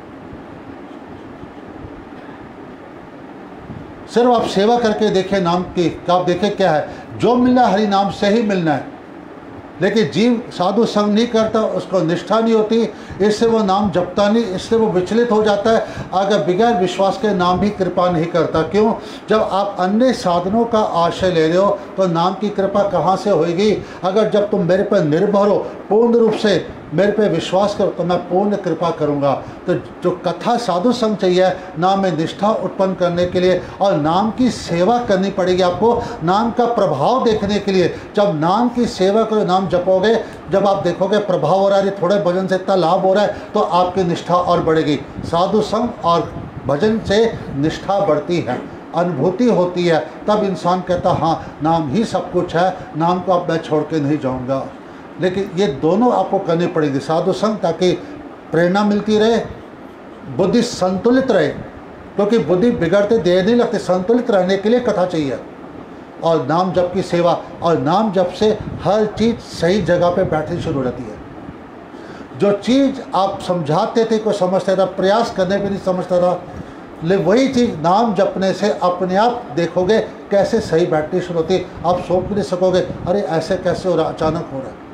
सिर्फ आप सेवा करके देखिए नाम की, आप देखें क्या है, जो मिलना हरि नाम से ही मिलना है। लेकिन जीव साधु संग नहीं करता, उसको निष्ठा नहीं होती, इससे वो नाम जपता नहीं, इससे वो विचलित हो जाता है। अगर बगैर विश्वास के नाम भी कृपा नहीं करता। क्यों? जब आप अन्य साधनों का आश्रय ले रहे हो तो नाम की कृपा कहाँ से होगी? अगर जब तुम मेरे पर निर्भर हो, पूर्ण रूप से मेरे पे विश्वास करो, तो मैं पूर्ण कृपा करूँगा। तो जो कथा साधु संग चाहिए नाम में निष्ठा उत्पन्न करने के लिए, और नाम की सेवा करनी पड़ेगी आपको नाम का प्रभाव देखने के लिए। जब नाम की सेवा करो, नाम जपोगे, जब आप देखोगे प्रभाव हो रहा है, थोड़े भजन से इतना लाभ हो रहा है, तो आपकी निष्ठा और बढ़ेगी। साधु संग और भजन से निष्ठा बढ़ती है, अनुभूति होती है, तब इंसान कहता हाँ नाम ही सब कुछ है, नाम को अब मैं छोड़ के नहीं जाऊँगा। लेकिन ये दोनों आपको करनी पड़ेगी, साधु संग, ताकि प्रेरणा मिलती रहे, बुद्धि संतुलित रहे, क्योंकि बुद्धि बिगड़ते देर नहीं लगती। संतुलित रहने के लिए कथा चाहिए और नाम जप की सेवा, और नाम जप से हर चीज़ सही जगह पे बैठनी शुरू हो जाती है। जो चीज़ आप समझाते थे कोई समझता था, प्रयास करने पे नहीं समझता था, लेकिन वही चीज़ नाम जपने से अपने आप देखोगे कैसे सही बैठनी शुरू होती है। आप सोच भी नहीं सकोगे अरे ऐसे कैसे हो रहा, अचानक हो रहा है।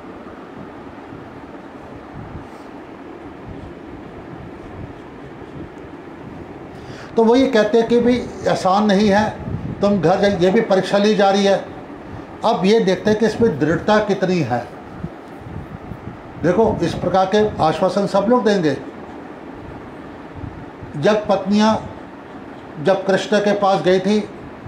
तो वो ये कहते हैं कि भाई आसान नहीं है, तुम घर जाइए, ये भी परीक्षा ली जा रही है। अब ये देखते हैं कि इसमें दृढ़ता कितनी है। देखो इस प्रकार के आश्वासन सब लोग देंगे। जब पत्नियां जब कृष्ण के पास गई थी,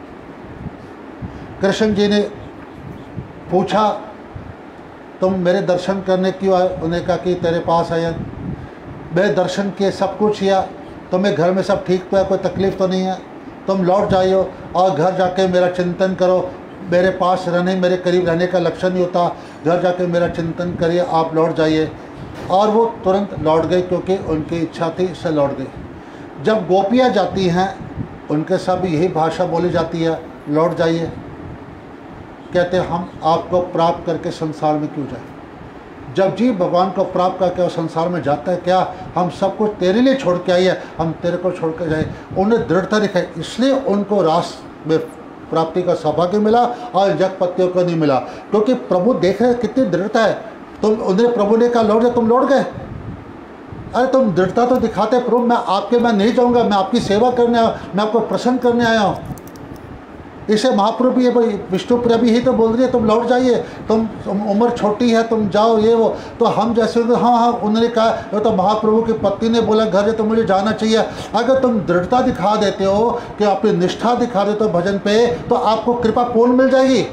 कृष्ण जी ने पूछा तुम मेरे दर्शन करने क्यों आए? उन्हें कहा कि तेरे पास आया, मेरे दर्शन किए, सब कुछ किया, तुम्हें घर में सब ठीक तो है, कोई तकलीफ़ तो नहीं है, तुम लौट जाइयो और घर जाके मेरा चिंतन करो। मेरे पास रहने, मेरे करीब रहने का लक्षण नहीं होता, घर जाके मेरा चिंतन करिए, आप लौट जाइए। और वो तुरंत लौट गई क्योंकि उनकी इच्छा थी, इससे लौट गई। जब गोपियाँ जाती हैं उनके साथ भी यही भाषा बोली जाती है, लौट जाइए। कहते हम आपको प्राप्त करके संसार में क्यों जाए? जब जीव भगवान को प्राप्त करके वो संसार में जाता है, क्या हम सब कुछ तेरे लिए छोड़ के आइए, हम तेरे को छोड़ के जाए? उन्हें दृढ़ता दिखाई, इसलिए उनको रास में प्राप्ति का सौभाग्य मिला और जगपतियों को नहीं मिला, क्योंकि प्रभु देख रहे कितनी दृढ़ता है। तुम उन्हें प्रभु ने कहा लौट जाए, तुम लौट गए। अरे तुम दृढ़ता तो दिखाते, प्रभु मैं नहीं जाऊँगा, मैं आपकी सेवा करने आया, मैं आपको प्रसन्न करने आया हूँ। इसे महाप्रभु भी भाई विष्णुप्रिया भी ही तो बोल रही है तुम लौट जाइए, तुम उम्र छोटी है, तुम जाओ, ये वो। तो हम जैसे हाँ उन्होंने कहा, वो तो महाप्रभु की पत्नी ने बोला घर है तो मुझे जाना चाहिए। अगर तुम दृढ़ता दिखा देते हो कि अपनी निष्ठा दिखा देते हो भजन पे, तो आपको कृपा पूर्ण मिल जाएगी।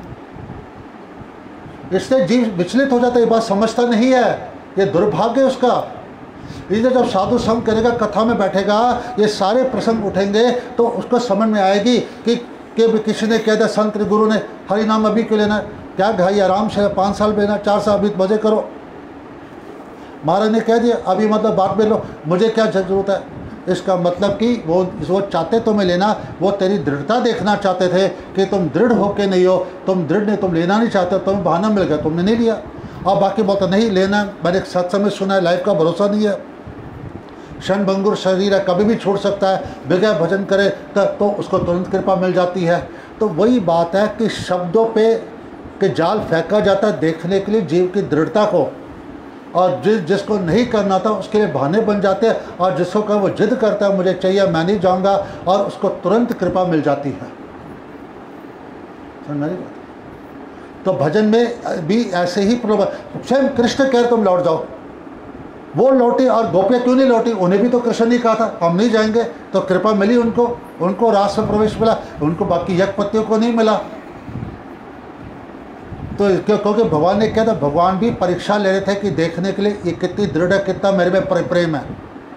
इससे जीव विचलित हो जाता है, ये बात समझता नहीं है, ये दुर्भाग्य है उसका। इसलिए जब साधु संग करेगा, कथा में बैठेगा, ये सारे प्रसंग उठेंगे तो उसको समझ में आएगी कि किसी ने कह दिया, संत गुरु ने, हरि नाम अभी क्यों लेना, क्या भाई आराम से 5 साल लेना, 4 साल अभी मजे करो। महाराज ने कह दिया अभी मतलब बात में लो, मुझे क्या जरूरत है। इसका मतलब कि वो चाहते तुम्हें लेना, वो तेरी दृढ़ता देखना चाहते थे कि तुम दृढ़ होके नहीं हो, तुम दृढ़ नहीं, तुम लेना नहीं चाहते, तुम्हें बहाना मिल गया, तुमने नहीं लिया। और बाकी बोलता नहीं लेना, मैंने सत्संग में सुना है, लाइफ का भरोसा नहीं है, क्षण भंगुर शरीर है, कभी भी छूट सकता है, बगैर भजन करे तो उसको तुरंत कृपा मिल जाती है। तो वही बात है कि शब्दों पे के जाल फेंका जाता है देखने के लिए जीव की दृढ़ता को, और जिसको नहीं करना था उसके लिए बहाने बन जाते हैं, और जिसको कहा वो जिद करता है मुझे चाहिए, मैं नहीं जाऊँगा, और उसको तुरंत कृपा मिल जाती है। समझ में आई बात? तो भजन में भी ऐसे ही प्रॉब्लम। स्वयं कृष्ण कह रहे तुम लौट जाओ, वो लौटी, और गोपियाँ क्यों नहीं लौटी? उन्हें भी तो कृष्ण ने कहा था हम नहीं जाएंगे, तो कृपा मिली उनको रास में प्रवेश मिला, उनको बाकी यज्ञपतियों को नहीं मिला। तो क्योंकि भगवान ने कहा था, भगवान भी परीक्षा ले रहे थे कि देखने के लिए ये कितनी दृढ़ है, कितना मेरे में प्रेम है।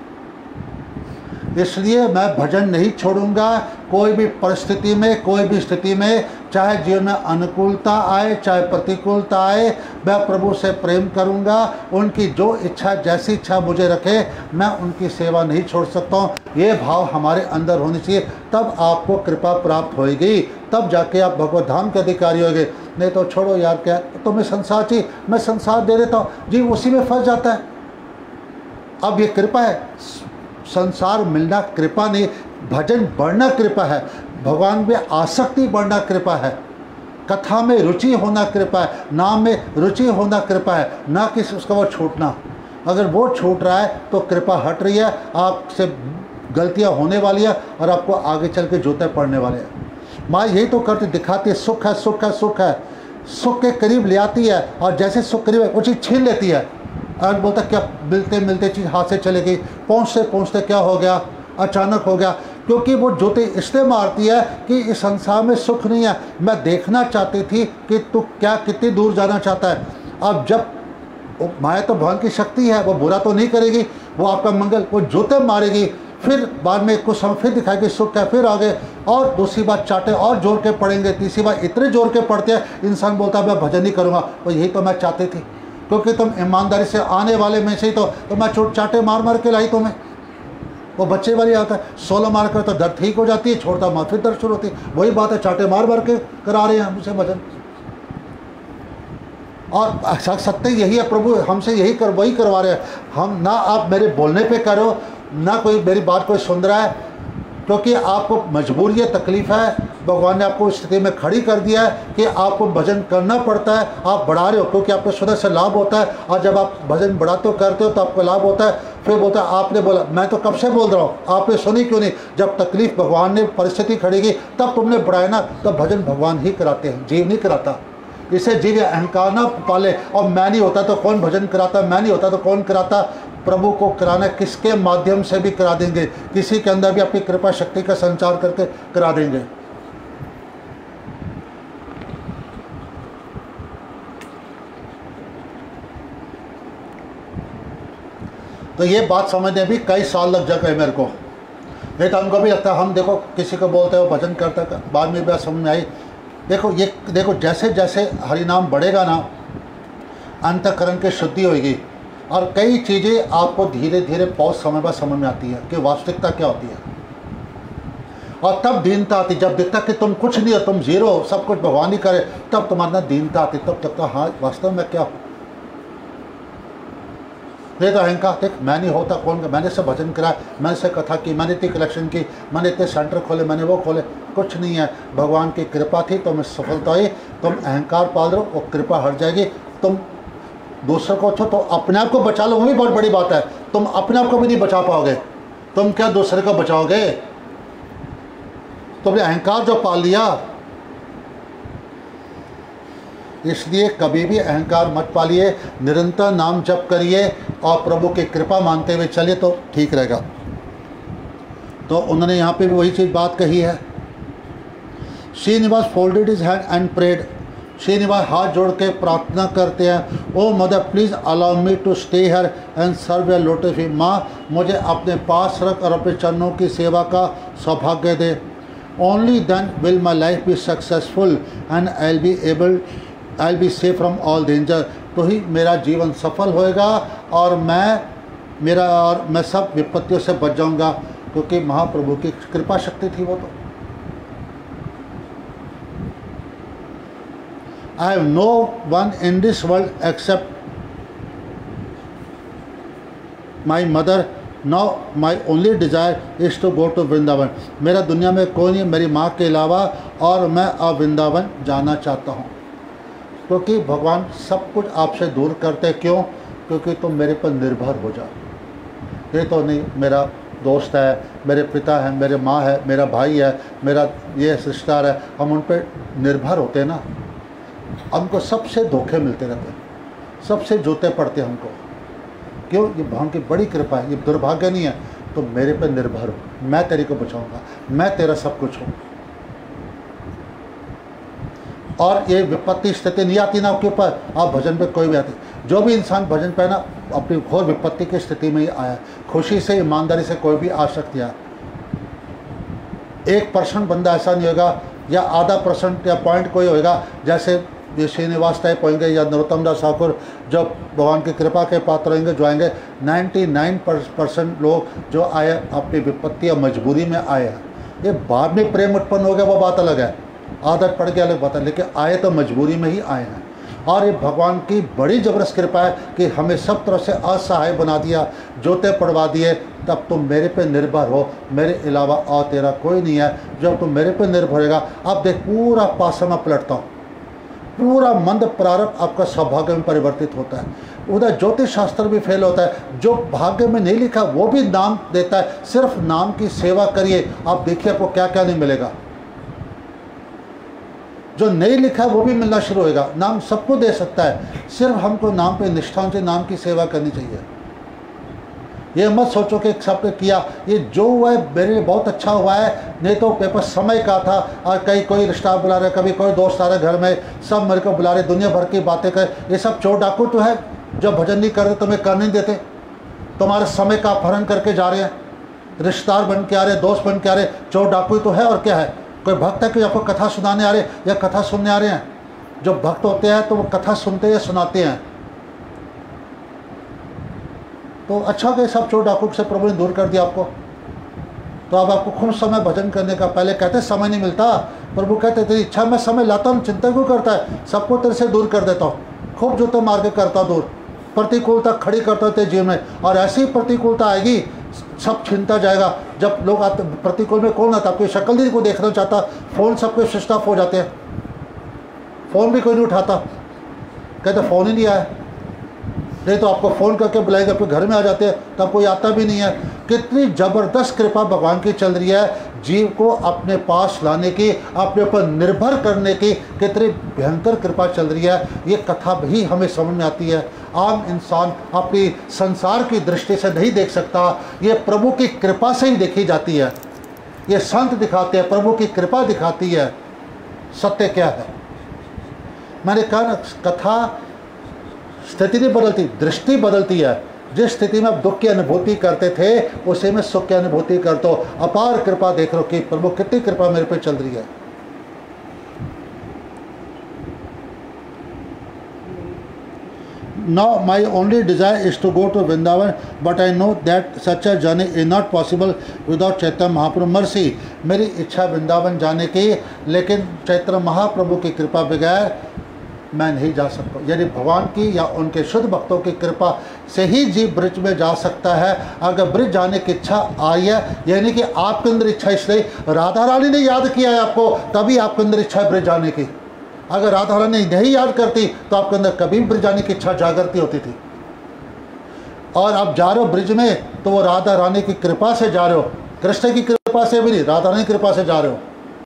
इसलिए मैं भजन नहीं छोड़ूंगा कोई भी परिस्थिति में, कोई भी स्थिति में, चाहे जीवन में अनुकूलता आए चाहे प्रतिकूलता आए, मैं प्रभु से प्रेम करूंगा। उनकी जो इच्छा, जैसी इच्छा मुझे रखे, मैं उनकी सेवा नहीं छोड़ सकता हूँ। ये भाव हमारे अंदर होनी चाहिए, तब आपको कृपा प्राप्त होएगी, तब जाके आप भगवत धाम के अधिकारी होंगे। नहीं तो छोड़ो यार, क्या तो मैं संसार चाहिए, मैं संसार दे देता हूँ, जी उसी में फंस जाता है। अब ये कृपा है, संसार मिलना कृपा नहीं, भजन बढ़ना कृपा है, भगवान में आसक्ति बढ़ना कृपा है, कथा में रुचि होना कृपा है, नाम में रुचि होना कृपा है, ना कि उसका वो छूटना। अगर वो छूट रहा है तो कृपा हट रही है, आपसे गलतियां होने वाली है और आपको आगे चल के जूते पड़ने वाले हैं। माँ यही तो करती दिखाती है, सुख है सुख है सुख है, सुख के करीब ले आती है, और जैसे सुख करीब है वो चीज़ छीन लेती है। और बोलता क्या मिलते मिलते चीज़ हाथ से चले गई, पहुँचते पहुँचते क्या हो गया, अचानक हो गया। क्योंकि वो ज्योति इसलिए मारती है कि इस संसार में सुख नहीं है। मैं देखना चाहती थी कि तू क्या कितनी दूर जाना चाहता है। अब जब माया तो भगवान की शक्ति है, वो बुरा तो नहीं करेगी, वो आपका मंगल, वो ज्योति मारेगी, फिर बाद में कुछ समय फिर दिखाएगी सुख है, फिर आगे और दूसरी बार चाटे और जोर के पड़ेंगे, तीसरी बार इतने जोर के पड़ते हैं इंसान बोलता है मैं भजन नहीं करूँगा। तो यही तो मैं चाहती थी, क्योंकि तुम ईमानदारी से आने वाले में से ही तो मैं चाटे मार मार के लाई तुम्हें। वो बच्चे वाली आता है, 16 मार कर तो दर्द ठीक हो जाती है, छोड़ता मार फिर दर्द शुरू होती है। वही बात है, चाटे मार मार के करा रहे हैं हम उसे भजन। और सत्य यही है, प्रभु हमसे वही करवा रहे हैं हम। ना आप मेरे बोलने पे करो, ना कोई मेरी बात कोई सुन रहा है, क्योंकि आपको मजबूरी है, तकलीफ है, भगवान ने आपको स्थिति में खड़ी कर दिया है कि आपको भजन करना पड़ता है। आप बढ़ा रहे हो क्योंकि आपको स्वतः से लाभ होता है, और जब आप भजन बढ़ाते हो करते हो तो आपको लाभ होता है। फिर बोलता है आपने बोला, मैं तो कब से बोल रहा हूँ, आपने सुनी क्यों नहीं? जब तकलीफ भगवान ने परिस्थिति खड़ी की तब तुमने बढ़ाया ना, तब भजन भगवान ही कराते हैं, जीव नहीं कराता। इसे जीव अहंकार ना पाले, और मैं नहीं होता तो कौन भजन कराता, मैं नहीं होता तो कौन कराता। प्रभु को कराना किसके माध्यम से भी करा देंगे, किसी के अंदर भी अपनी कृपा शक्ति का संचार करके करा देंगे। तो ये बात समझने भी कई साल लग जाएगा मेरे को। नहीं तो हमको भी लगता है, हम देखो किसी को बोलते हो भजन करता, बाद में बात समझ में आई। देखो जैसे जैसे हरिनाम बढ़ेगा ना, अंतःकरण की शुद्धि होगी, और कई चीज़ें आपको धीरे धीरे बहुत समय बाद समझ में आती है कि वास्तविकता क्या होती है। और तब दीनता आती, जब दिखता कि तुम कुछ नहीं हो, तुम जीरो हो, सब कुछ भगवान ही करे, तब तुम्हारे अंदर दीनता आती, तब लगता हाँ वास्तव में क्या हूँ। नहीं तो अहंकार, देख मैं नहीं होता कौन, मैंने से भजन कराया, मैंने से कथा की, मैंने इतनी कलेक्शन की, मैंने इतने सेंटर खोले, मैंने वो खोले, कुछ नहीं है। भगवान की कृपा थी तो मैं सफलता हुई। तुम अहंकार पाल रहे हो, वो कृपा हट जाएगी। तुम दूसरों को छो तो अपने आप को बचा लो, वो भी बहुत बड़ी बात है। तुम अपने आप को भी नहीं बचा पाओगे, तुम क्या दूसरे को बचाओगे? तुमने अहंकार जो पाल लिया, इसलिए कभी भी अहंकार मत पालिए, निरंतर नाम जप करिए और प्रभु की कृपा मानते हुए चलिए तो ठीक रहेगा। तो उन्होंने यहाँ पे भी वही चीज़ बात कही है। Srinivas folded his hand and prayed. Srinivas हाथ जोड़ के प्रार्थना करते हैं, O mother please allow me to stay here and serve your lotus feet. माँ मुझे अपने पास रख और अपने चरणों की सेवा का सौभाग्य दे। Only then will my life be successful and I be safe from all danger. तो ही मेरा जीवन सफल होएगा और मैं सब विपत्तियों से बच जाऊंगा, क्योंकि महाप्रभु की कृपा शक्ति थी वो। तो I have no one in this world except my mother, now my only desire is to go to Vrindavan. मेरा दुनिया में कोई नहीं मेरी माँ के अलावा, और मैं अब वृंदावन जाना चाहता हूँ। क्योंकि भगवान सब कुछ आपसे दूर करते, क्यों? क्योंकि तुम मेरे पर निर्भर हो जाओ। ये तो नहीं मेरा दोस्त है, मेरे पिता है, मेरे माँ है, मेरा भाई है, मेरा ये सिस्टर है, हम उन पर निर्भर होते हैं ना, हमको सबसे धोखे मिलते रहते हैं, सबसे जूते पड़ते हैं हमको। क्यों? ये भगवान की बड़ी कृपा है, ये दुर्भाग्य नहीं है। तो मेरे पर निर्भर हो, मैं तेरे को बचाऊंगा, मैं तेरा सब कुछ हूँ। और ये विपत्ति स्थिति नहीं आती ना आपके ऊपर, आप भजन पे कोई भी आती। जो भी इंसान भजन पे ना अपनी घोर विपत्ति की स्थिति में ही आया, खुशी से ईमानदारी से कोई भी आ सकती है। 1% बंदा ऐसा नहीं होगा, या आधा % या पॉइंट कोई होगा, जैसे ये श्रीनिवास टाइप होंगे या नरोत्तम दास ठाकुर, जो भगवान की कृपा के पात्र होंगे, जो आएंगे। 99% लोग जो आए अपनी विपत्ति या मजबूरी में आए हैं। ये बाद में प्रेम उत्पन्न हो गया वो बात अलग है, आदत पड़ गया अलग बात है, लेकिन आए तो मजबूरी में ही आए हैं। और ये भगवान की बड़ी ज़बरदस्त कृपा है कि हमें सब तरह से असहाय बना दिया, जोते पड़वा दिए। तब तुम मेरे पे निर्भर हो, मेरे अलावा और तेरा कोई नहीं है। जब तुम मेरे पे निर्भर होगा, अब देख पूरा पासा में पलटता हूँ, पूरा मंद प्रारब्ध आपका सौभाग्य में परिवर्तित होता है। उधर ज्योतिष शास्त्र भी फेल होता है, जो भाग्य में नहीं लिखा वो भी नाम देता है। सिर्फ नाम की सेवा करिए, आप देखिए आपको क्या क्या नहीं मिलेगा। जो नहीं लिखा वो भी मिलना शुरू होगा। नाम सबको दे सकता है, सिर्फ हमको नाम पे निष्ठाओं से नाम की सेवा करनी चाहिए। ये मत सोचो कि सबने किया, ये जो हुआ है मेरे लिए बहुत अच्छा हुआ है, नहीं तो पेपर समय का था। और कहीं कोई रिश्ता बुला रहे, कभी कोई दोस्त आ रहे घर में, सब मेरे को बुला रहे, दुनिया भर की बातें कर। ये सब चोर डाकू तो है जो भजन नहीं कर रहे, तुम्हें कर नहीं देते, तुम्हारे समय का अपहरण करके जा रहे हैं, रिश्तेदार बन के आ रहे, दोस्त बन के आ रहे। चोर डाकू तो है, और क्या है? कोई भक्त है कि आपको कथा सुनाने आ रहे या कथा सुनने आ रहे हैं? जो भक्त होते हैं तो वो कथा सुनते या सुनाते हैं। तो अच्छा कि सब चोर डाकू से प्रभु ने दूर कर दिया आपको। तो अब आपको खूब समय भजन करने का, पहले कहते समय नहीं मिलता, प्रभु कहते तेरी इच्छा मैं समय लाता हूँ, चिंता क्यों करता है, सबको तेरे से दूर कर देता हूँ, खूब जूते मार के करता हूँ दूर, प्रतिकूलता खड़ी करता हूँ तेरे जीवन में। और ऐसी प्रतिकूलता आएगी, सब छिनता जाएगा। जब लोग आते प्रतिकूल में, कौन आता, आपकी शक्ल नहीं को देखना चाहता, फ़ोन सबके स्विच ऑफ हो जाते हैं, फ़ोन भी कोई नहीं उठाता, कहते फ़ोन ही नहीं आया, नहीं तो आपको फ़ोन करके बुलाएंगे, आपके घर में आ जाते हैं, तब कोई आता भी नहीं है। कितनी ज़बरदस्त कृपा भगवान की चल रही है, जीव को अपने पास लाने की, अपने ऊपर निर्भर करने की कितनी भयंकर कृपा चल रही है। ये कथा भी हमें समझ में आती है। आम इंसान अपनी संसार की दृष्टि से नहीं देख सकता, ये प्रभु की कृपा से ही देखी जाती है। ये संत दिखाते हैं, प्रभु की कृपा दिखाती है सत्य क्या है। मैंने कहा ना, कथा स्थिति नहीं बदलती, दृष्टि बदलती है। जिस स्थिति में आप दुख की अनुभूति करते थे, उसी में सुख की अनुभूति कर दो। अपार कृपा देख लो कि प्रभु कितनी कृपा मेरे पे चल रही है। Now my only desire is to go to Vrindavan, but I know that such a journey is not possible without Chaitanya Mahaprabhu mercy. मेरी इच्छा वृंदावन जाने की, लेकिन चैतन्य महाप्रभु की कृपा बगैर मैं नहीं जा सकता। यानी भगवान की या उनके शुद्ध भक्तों की कृपा से ही जीव ब्रिज में जा सकता है। अगर ब्रिज जाने की इच्छा आई है, यानी कि आपके अंदर इच्छा, इसलिए राधा रानी ने याद किया है आपको, तभी आपके अंदर इच्छा है ब्रिज जाने की। अगर राधा रानी नहीं याद करती तो आपके अंदर कभी ब्रिज जाने की इच्छा जागृति होती थी। और आप जा रहे हो ब्रिज में, तो वो राधा रानी की कृपा से जा रहे हो, कृष्ण की कृपा से भी नहीं, राधा रानी की कृपा से जा रहे हो।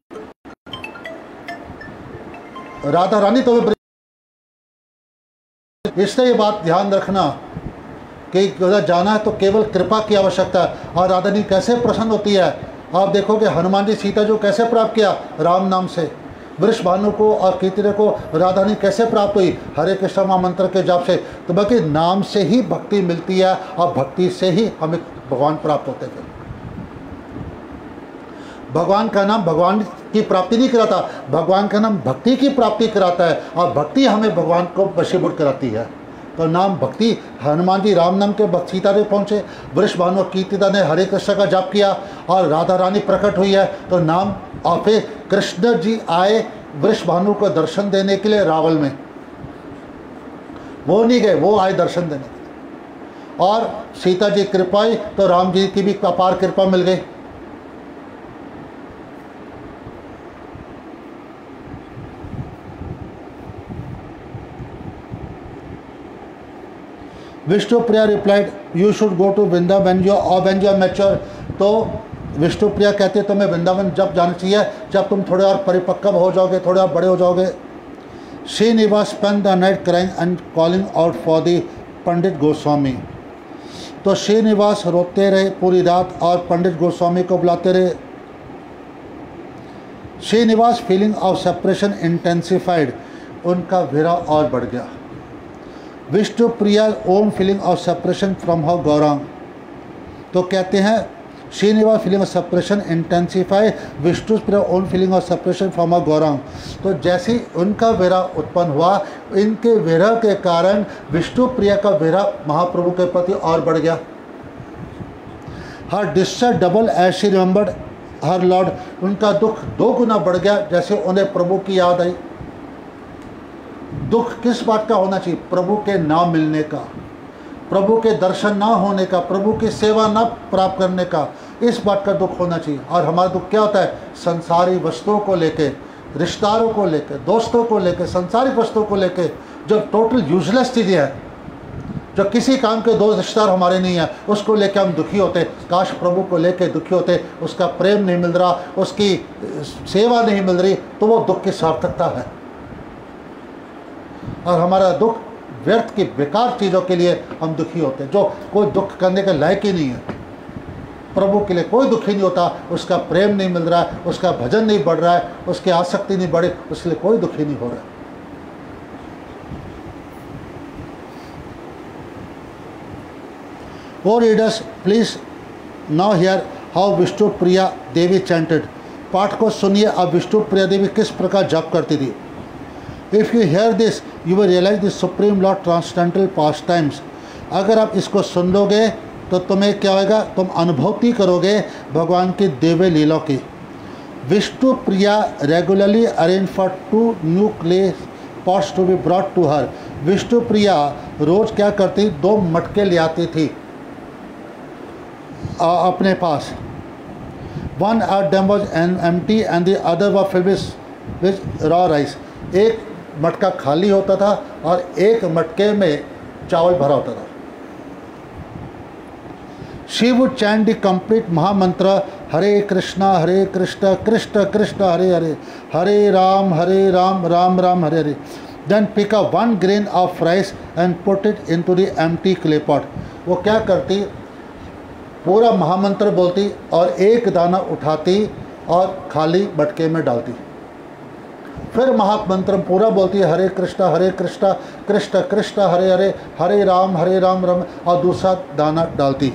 राधा रानी तो इसलिए ये बात ध्यान रखना कि अगर जाना है तो केवल कृपा की आवश्यकता है। और राधा रानी कैसे प्रसन्न होती है, आप देखोगे हनुमान जी सीता जो कैसे प्राप्त किया, राम नाम से। वृषभानु को और कीर्तिने को राधा रानी कैसे प्राप्त हुई, हरे कृष्ण महामंत्र के जाप से। तो बाकी नाम से ही भक्ति मिलती है, और भक्ति से ही हमें भगवान प्राप्त होते थे। भगवान का नाम भगवान की प्राप्ति नहीं कराता, भगवान का नाम भक्ति की प्राप्ति कराता है, और भक्ति हमें भगवान को वशीभूत कराती है। तो नाम भक्ति, हनुमान जी राम नाम के भक्त सीता तक पहुँचे, वृषभानु और कीर्तिदा ने हरे कृष्ण का जाप किया, और राधा रानी प्रकट हुई है। तो नाम, और फिर कृष्ण जी आए वृषभानु को दर्शन देने के लिए रावल में, वो नहीं गए, वो आए दर्शन देने। और सीता जी कृपाई तो राम जी की भी अपार कृपा मिल गई। Vishnupriya replied, you should go to Vrindavan when you are mature। तो विष्णुप्रिया कहते हैं तुम्हें वृंदावन जब जाना चाहिए जब तुम थोड़े और परिपक्व हो जाओगे, थोड़े और बड़े हो जाओगे। Srinivas spent the night crying and calling out for the पंडित गोस्वामी। तो श्रीनिवास रोते रहे पूरी रात और पंडित गोस्वामी को बुलाते रहे। Srinivas feeling of separation intensified, उनका विरह और बढ़ गया। Vishnupriya own feeling of separation from her Gaurang. तो कहते हैं Srinivas feeling of separation intensify, Vishnupriya own feeling of separation from her Gaurang. तो जैसे उनका विरह उत्पन्न हुआ, इनके विरह के कारण विष्णुप्रिया का विरह महाप्रभु के प्रति और बढ़ गया। Her distress double as she remembered her lord, उनका दुख 2 गुना बढ़ गया जैसे उन्हें प्रभु की याद आई। दुख किस बात का होना चाहिए, प्रभु के ना मिलने का, प्रभु के दर्शन ना होने का, प्रभु की सेवा ना प्राप्त करने का, इस बात का दुख होना चाहिए। और हमारा दुख क्या होता है, संसारी वस्तुओं को लेके, रिश्तेदारों को लेके, दोस्तों को लेके, संसारिक वस्तुओं को लेके, जो टोटल यूजलेस चीज़ें हैं, जो किसी काम के दोस्त रिश्तेदार हमारे नहीं है, उसको लेके हम दुखी होते। काश प्रभु को लेके दुखी होते, उसका प्रेम नहीं मिल रहा, उसकी सेवा नहीं मिल रही, तो वो दुख की सार्थकता है। और हमारा दुख व्यर्थ की बेकार चीज़ों के लिए हम दुखी होते हैं, जो कोई दुख करने के लायक ही नहीं है। प्रभु के लिए कोई दुखी नहीं होता, उसका प्रेम नहीं मिल रहा है, उसका भजन नहीं बढ़ रहा है, उसकी आसक्ति नहीं बढ़ी, उसके लिए कोई दुखी नहीं हो रहा है। O readers please now hear how Vishnupriya Devi chanted. पाठ को सुनिए, अब विष्णुप्रिया देवी किस प्रकार जप करती थी। If you hear this you will realise the supreme lord transcendental pastimes. अगर आप इसको सुन लोगे तो तुम्हें क्या होगा, तुम अनुभूति करोगे भगवान की दिव्य लीला की। Vishnu Priya regularly arrange for 2 new clay pots to be brought to her. Vishnu Priya रोज क्या करती, 2 मटके ले आती थी अपने पास। One of them was empty and the other were filled with raw rice. एक मटका खाली होता था और एक मटके में चावल भरा होता था। She would chant the complete mahamantra Hare Krishna Krishna Krishna Hare Hare, Hare Ram Ram Ram Hare Hare. Then pick up 1 grain of rice and put it into the empty clay pot. वो क्या करती, पूरा महामंत्र बोलती और एक दाना उठाती और खाली मटके में डालती। फिर महामंत्र पूरा बोलती है हरे कृष्णा कृष्ण कृष्ण हरे हरे, हरे राम राम, और दूसरा दाना डालती।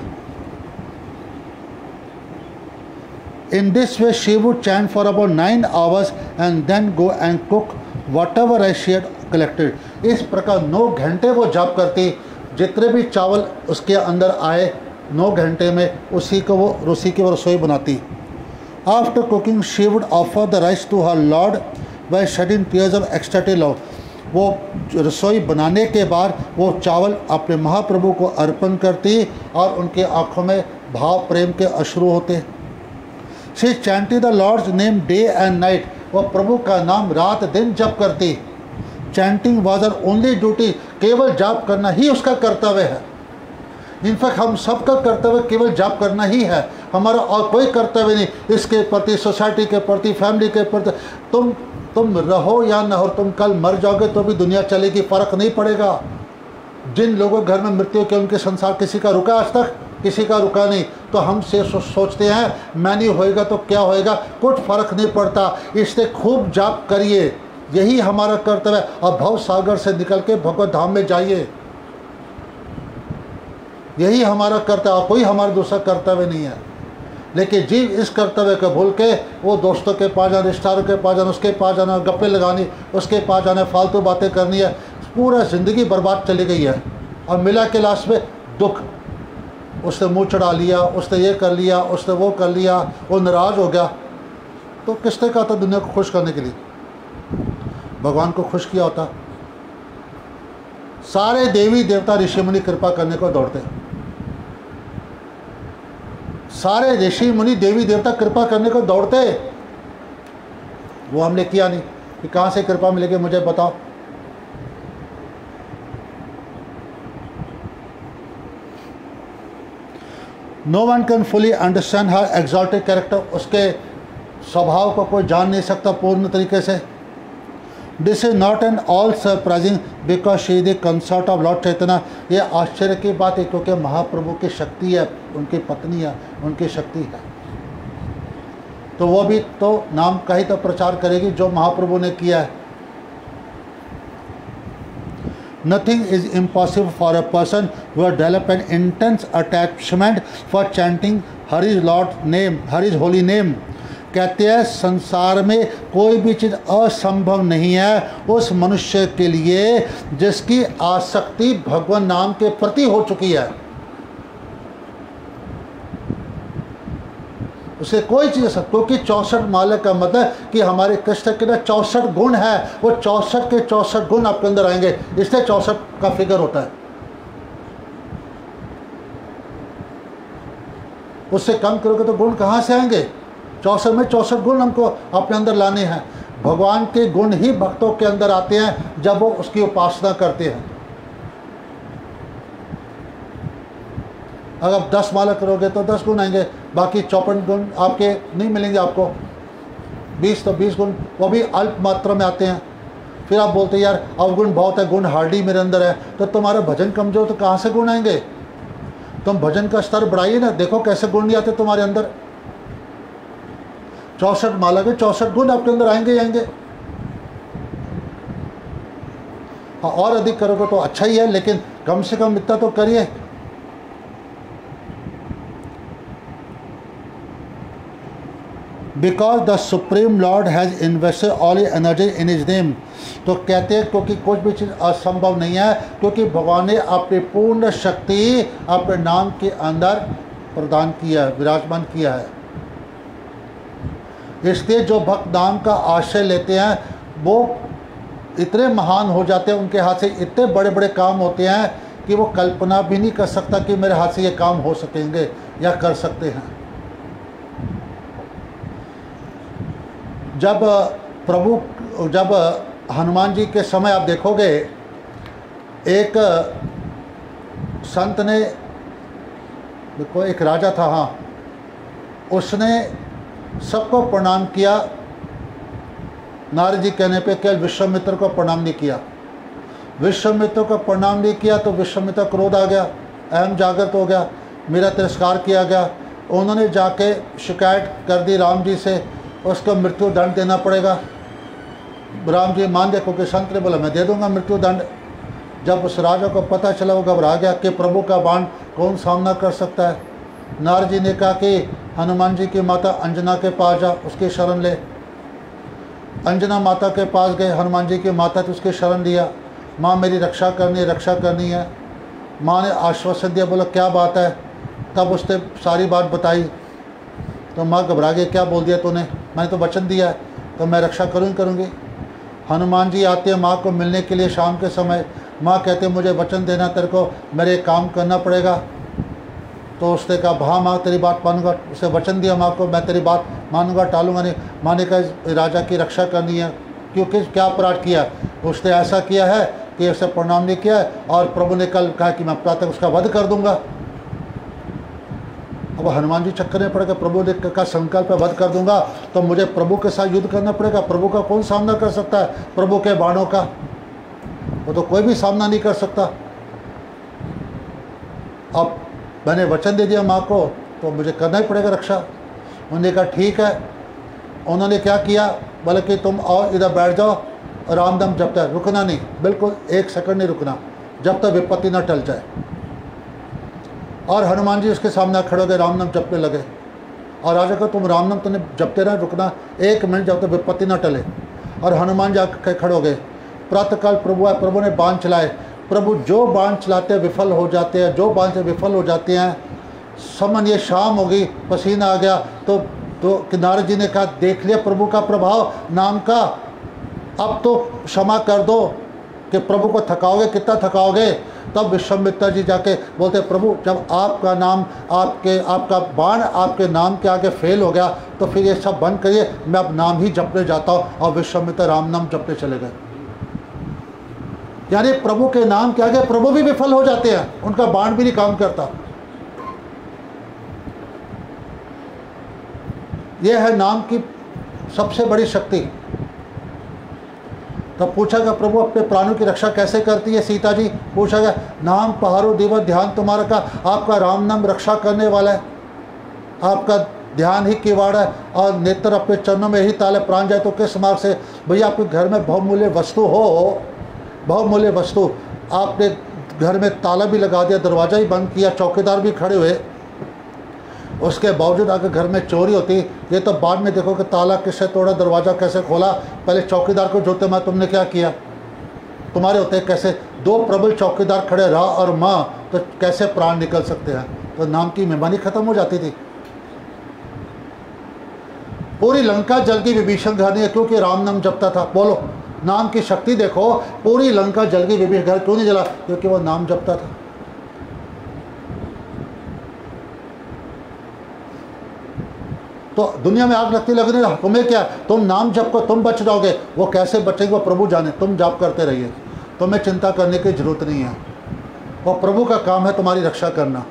In this way she would chant for about 9 hours and then go and cook whatever rice she had collected. इस प्रकार 9 घंटे वो जाप करती, जितने भी चावल उसके अंदर आए 9 घंटे में उसी की वो रसोई बनाती। After cooking she would offer the rice to her Lord by shedding tears of ecstatic love. वो रसोई बनाने के बाद वो चावल अपने महाप्रभु को अर्पण करती और उनके आँखों में भाव प्रेम के अश्रु होते। She chanted the Lord's name day and night. वो प्रभु का नाम रात दिन जप करती। Chanting was her only duty. केवल जाप करना ही उसका कर्तव्य है। इनफैक्ट हम सबका कर्तव्य केवल जाप करना ही है, हमारा और कोई कर्तव्य नहीं। इसके प्रति, सोसाइटी के प्रति, फैमिली के प्रति, तुम रहो या न हो, तुम कल मर जाओगे तो भी दुनिया चलेगी, फ़र्क नहीं पड़ेगा। जिन लोगों के घर में मृत्यु के उनके संसार किसी का रुका, आज तक किसी का रुका नहीं। तो हम से सोचते हैं मैं नहीं होएगा तो क्या होएगा, कुछ फ़र्क नहीं पड़ता। इससे खूब जाप करिए, यही हमारा कर्तव्य है। और भव सागर से निकल के भगवत धाम में जाइए, यही हमारा कर्तव्य, और कोई हमारा दूसरा कर्तव्य नहीं है। लेकिन जीव इस कर्तव्य को भूल के वो दोस्तों के पास जाना, रिश्तेदारों के पास जाना, उसके पास जाना, गप्पे लगानी, उसके पास जाना, फालतू बातें करनी है, पूरा ज़िंदगी बर्बाद चली गई है। और मिला के लास्ट में दुख, उसने मुंह चढ़ा लिया, उसने ये कर लिया, उसने वो कर लिया, वो नाराज़ हो गया। तो किसने कहा था दुनिया को खुश करने के लिए? भगवान को खुश किया होता। सारे देवी देवता ऋषि मुनि कृपा करने को दौड़ते, सारे ऋषि मुनि देवी देवता कृपा करने को दौड़ते। वो हमने किया नहीं कि कहाँ से कृपा मिलेगी मुझे बताओ। No one can fully understand her exalted character. उसके स्वभाव को कोई जान नहीं सकता पूर्ण तरीके से। This is not at all surprising because she is the consort of lord Chaitanya. ये आश्चर्य की बात है क्योंकि महाप्रभु की शक्ति है, उनकी पत्नी है, उनकी शक्ति है। तो वो भी तो नाम का ही तो प्रचार करेगी जो महाप्रभु ने किया है। Nothing is impossible for a person who has developed an intense attachment for chanting Hari's Lord's name, Hari's holy name. कहते हैं संसार में कोई भी चीज़ असंभव नहीं है उस मनुष्य के लिए जिसकी आसक्ति भगवान नाम के प्रति हो चुकी है। उसे कोई चीज़ सब, क्योंकि 64 माला का मतलब कि हमारे कृष्ण के ना 64 गुण है, वो 64 के 64 गुण आपके अंदर आएंगे, इसलिए 64 का फिगर होता है। उससे कम करोगे तो गुण कहाँ से आएंगे? 64 में 64 गुण हमको अपने अंदर लाने हैं। भगवान के गुण ही भक्तों के अंदर आते हैं जब वो उसकी उपासना करते हैं। अगर 10 माला करोगे तो 10 गुण आएंगे, बाकी 54 गुण आपके नहीं मिलेंगे आपको। 20 तो 20 गुण, वो भी अल्प मात्रा में आते हैं। फिर आप बोलते हैं यार अवगुण बहुत है, गुण हार्डली मेरे अंदर है, तो तुम्हारा भजन कमजोर, तो कहाँ से गुण आएंगे? तुम भजन का स्तर बढ़ाइए ना, देखो कैसे गुण नहीं आते तुम्हारे अंदर। 64 माला के 64 गुण आपके अंदर आएंगे ही आएंगे। हाँ, और अधिक करोगे तो अच्छा ही है, लेकिन कम से कम इतना तो करिए। Because the supreme lord has invested all energy in his name. तो कहते हैं क्योंकि कुछ भी चीज़ असंभव नहीं है, क्योंकि भगवान ने अपनी पूर्ण शक्ति अपने नाम के अंदर प्रदान किया है, विराजमान किया है। इसलिए जो भक्त नाम का आश्रय लेते हैं वो इतने महान हो जाते हैं, उनके हाथ से इतने बड़े बड़े काम होते हैं कि वो कल्पना भी नहीं कर सकता कि मेरे हाथ से ये काम हो सकेंगे या कर सकते हैं। जब हनुमान जी के समय आप देखोगे, एक संत ने, देखो एक राजा था, हाँ, उसने सबको प्रणाम किया, नारद जी कहने पे केवल विश्वामित्र को प्रणाम नहीं किया। विश्वामित्र को प्रणाम नहीं किया तो विश्वामित्र क्रोध आ गया, अहम जागृत हो गया, मेरा तिरस्कार किया गया। उन्होंने जाके शिकायत कर दी राम जी से, उसको मृत्यु दंड देना पड़ेगा। राम जी मान देखो कि संत ने बोला मैं दे दूंगा मृत्यु दंड। जब उस राजा को पता चला वो घबरा गया कि प्रभु का बाण कौन सामना कर सकता है। नारद जी ने कहा कि हनुमान जी की माता अंजना के पास जा, उसकी शरण ले। अंजना माता के पास गए, हनुमान जी की माता तो उसकी शरण लिया, माँ मेरी रक्षा करनी है। माँ ने आश्वासन दिया, बोला क्या बात है। तब उसने सारी बात बताई तो माँ घबरा गई, क्या बोल दिया तूने, मैंने तो वचन दिया है तो मैं रक्षा करूँगी। हनुमान जी आते हैं माँ को मिलने के लिए शाम के समय। माँ कहते हैं मुझे वचन देना, तेरे को मेरे काम करना पड़ेगा। तो उसने कहा हाँ माँ तेरी बात मानूंगा। उसे वचन दिया माँ को, मैं तेरी बात मानूंगा, टालूंगा नहीं। माँ ने कहा राजा की रक्षा करनी है, क्योंकि क्या अपराध किया, उसने ऐसा किया है कि उसे प्रणाम नहीं किया है, और प्रभु ने कल कहा कि मैं प्रातः उसका वध कर दूंगा। अब हनुमान जी चक्कर में पड़ गए, प्रभु ने का संकल्प है वध कर दूंगा तो मुझे प्रभु के साथ युद्ध करना पड़ेगा। प्रभु का कौन सामना कर सकता है, प्रभु के बाणों का वो तो कोई भी सामना नहीं कर सकता। अब मैंने वचन दे दिया माँ को तो मुझे करना ही पड़ेगा रक्षा। उन्होंने कहा ठीक है। उन्होंने क्या किया, बोले कि तुम आओ इधर बैठ जाओ, राम नाम जपते हैं, रुकना नहीं, बिल्कुल एक सेकंड नहीं रुकना जब तक विपत्ति न टल जाए। और हनुमान जी उसके सामने खड़े हो गए, राम नाम जपने लगे। और राजा को तुम राम नाम तुमने जपते रहे, रुकना एक मिनट जब तक विपत्ति न टले। और हनुमान जी आके खड़े हो गए। प्रातःकाल प्रभु आए, प्रभु ने बाण चलाए। प्रभु जो बाण चलाते हैं विफल हो जाते हैं, जो बाण से विफल हो जाते हैं। समझिए शाम हो गई, पसीना आ गया। तो नारद जी ने कहा देख लिया प्रभु का प्रभाव नाम का, अब तो क्षमा कर दो कि प्रभु को थकाओगे, कितना थकाओगे। तब विश्वामित्र जी जाके बोलते प्रभु जब आपका नाम आपका बाण आपके नाम के आगे फेल हो गया तो फिर ये सब बंद करिए, मैं अब नाम ही जपने जाता हूँ। और विश्वामित्र राम नाम जपने चले गए। यानी प्रभु के नाम के आगे प्रभु भी विफल हो जाते हैं, उनका बाण भी नहीं काम करता। यह है नाम की सबसे बड़ी शक्ति। तो पूछा गया प्रभु अपने प्राणों की रक्षा कैसे करती है सीता जी। पूछा गया नाम पहाड़ो दिवस ध्यान तुम्हारा का, आपका राम नाम रक्षा करने वाला है, आपका ध्यान ही किवाड़ है और नेत्र अपने चरणों में ही ताले, प्राण जाए तो किस मार्ग से। भैया आपके घर में बहुमूल्य वस्तु हो, बहुमूल्य वस्तु, आपने घर में ताला भी लगा दिया, दरवाज़ा ही बंद किया, चौकीदार भी खड़े हुए, उसके बावजूद अगर घर में चोरी होती, ये तो बाद में देखो कि ताला किससे तोड़ा, दरवाज़ा कैसे खोला, पहले चौकीदार को जोते माँ तुमने क्या किया, तुम्हारे होते कैसे दो प्रबल चौकीदार खड़े रहा और माँ, तो कैसे प्राण निकल सकते हैं। तो नाम की मेहमानी खत्म हो जाती थी। पूरी लंका जल की विभीषण घर नहीं है क्योंकि राम नाम जपता था। बोलो नाम की शक्ति देखो, पूरी लंका जल की विभीषण घर क्यों नहीं जला, क्योंकि वो नाम जपता था। तो दुनिया में आग लगती लगने तुम्हें क्या, तुम नाम जप को तुम बच जाओगे, वो कैसे बचेंगे वो प्रभु जाने, तुम जाप करते रहिए, तुम्हें चिंता करने की जरूरत नहीं है। वो प्रभु का काम है तुम्हारी रक्षा करना।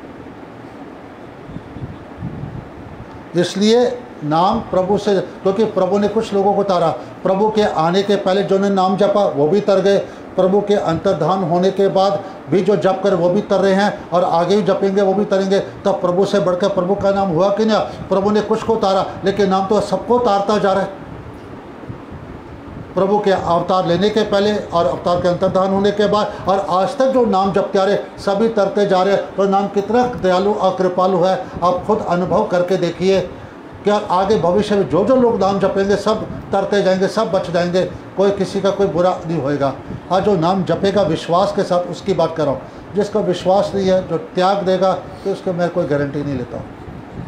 इसलिए नाम प्रभु से, क्योंकि प्रभु ने कुछ लोगों को तारा, प्रभु के आने के पहले जो ने नाम जपा वो भी तर गए, प्रभु के अंतर्धान होने के बाद भी जो जप कर वो भी तर रहे हैं और आगे भी जपेंगे वो भी तरेंगे। तब प्रभु से बढ़कर प्रभु का नाम हुआ कि नहीं। प्रभु ने कुछ को तारा लेकिन नाम तो सबको तारता जा रहा है। प्रभु के अवतार लेने के पहले और अवतार के अंतर्धान होने के बाद और आज तक जो नाम जपते आ रहे सभी तरते जा रहे हैं। तो नाम कितना दयालु और कृपालु है, आप खुद अनुभव करके देखिए क्या आगे भविष्य में जो जो लोग नाम जपेंगे सब तरते जाएंगे, सब बच जाएंगे, कोई किसी का कोई बुरा नहीं होएगा। आज जो नाम जपेगा विश्वास के साथ, उसकी बात कर रहा हूँ। जिसका विश्वास नहीं है, जो त्याग देगा, तो उसके मैं कोई गारंटी नहीं लेता हूँ।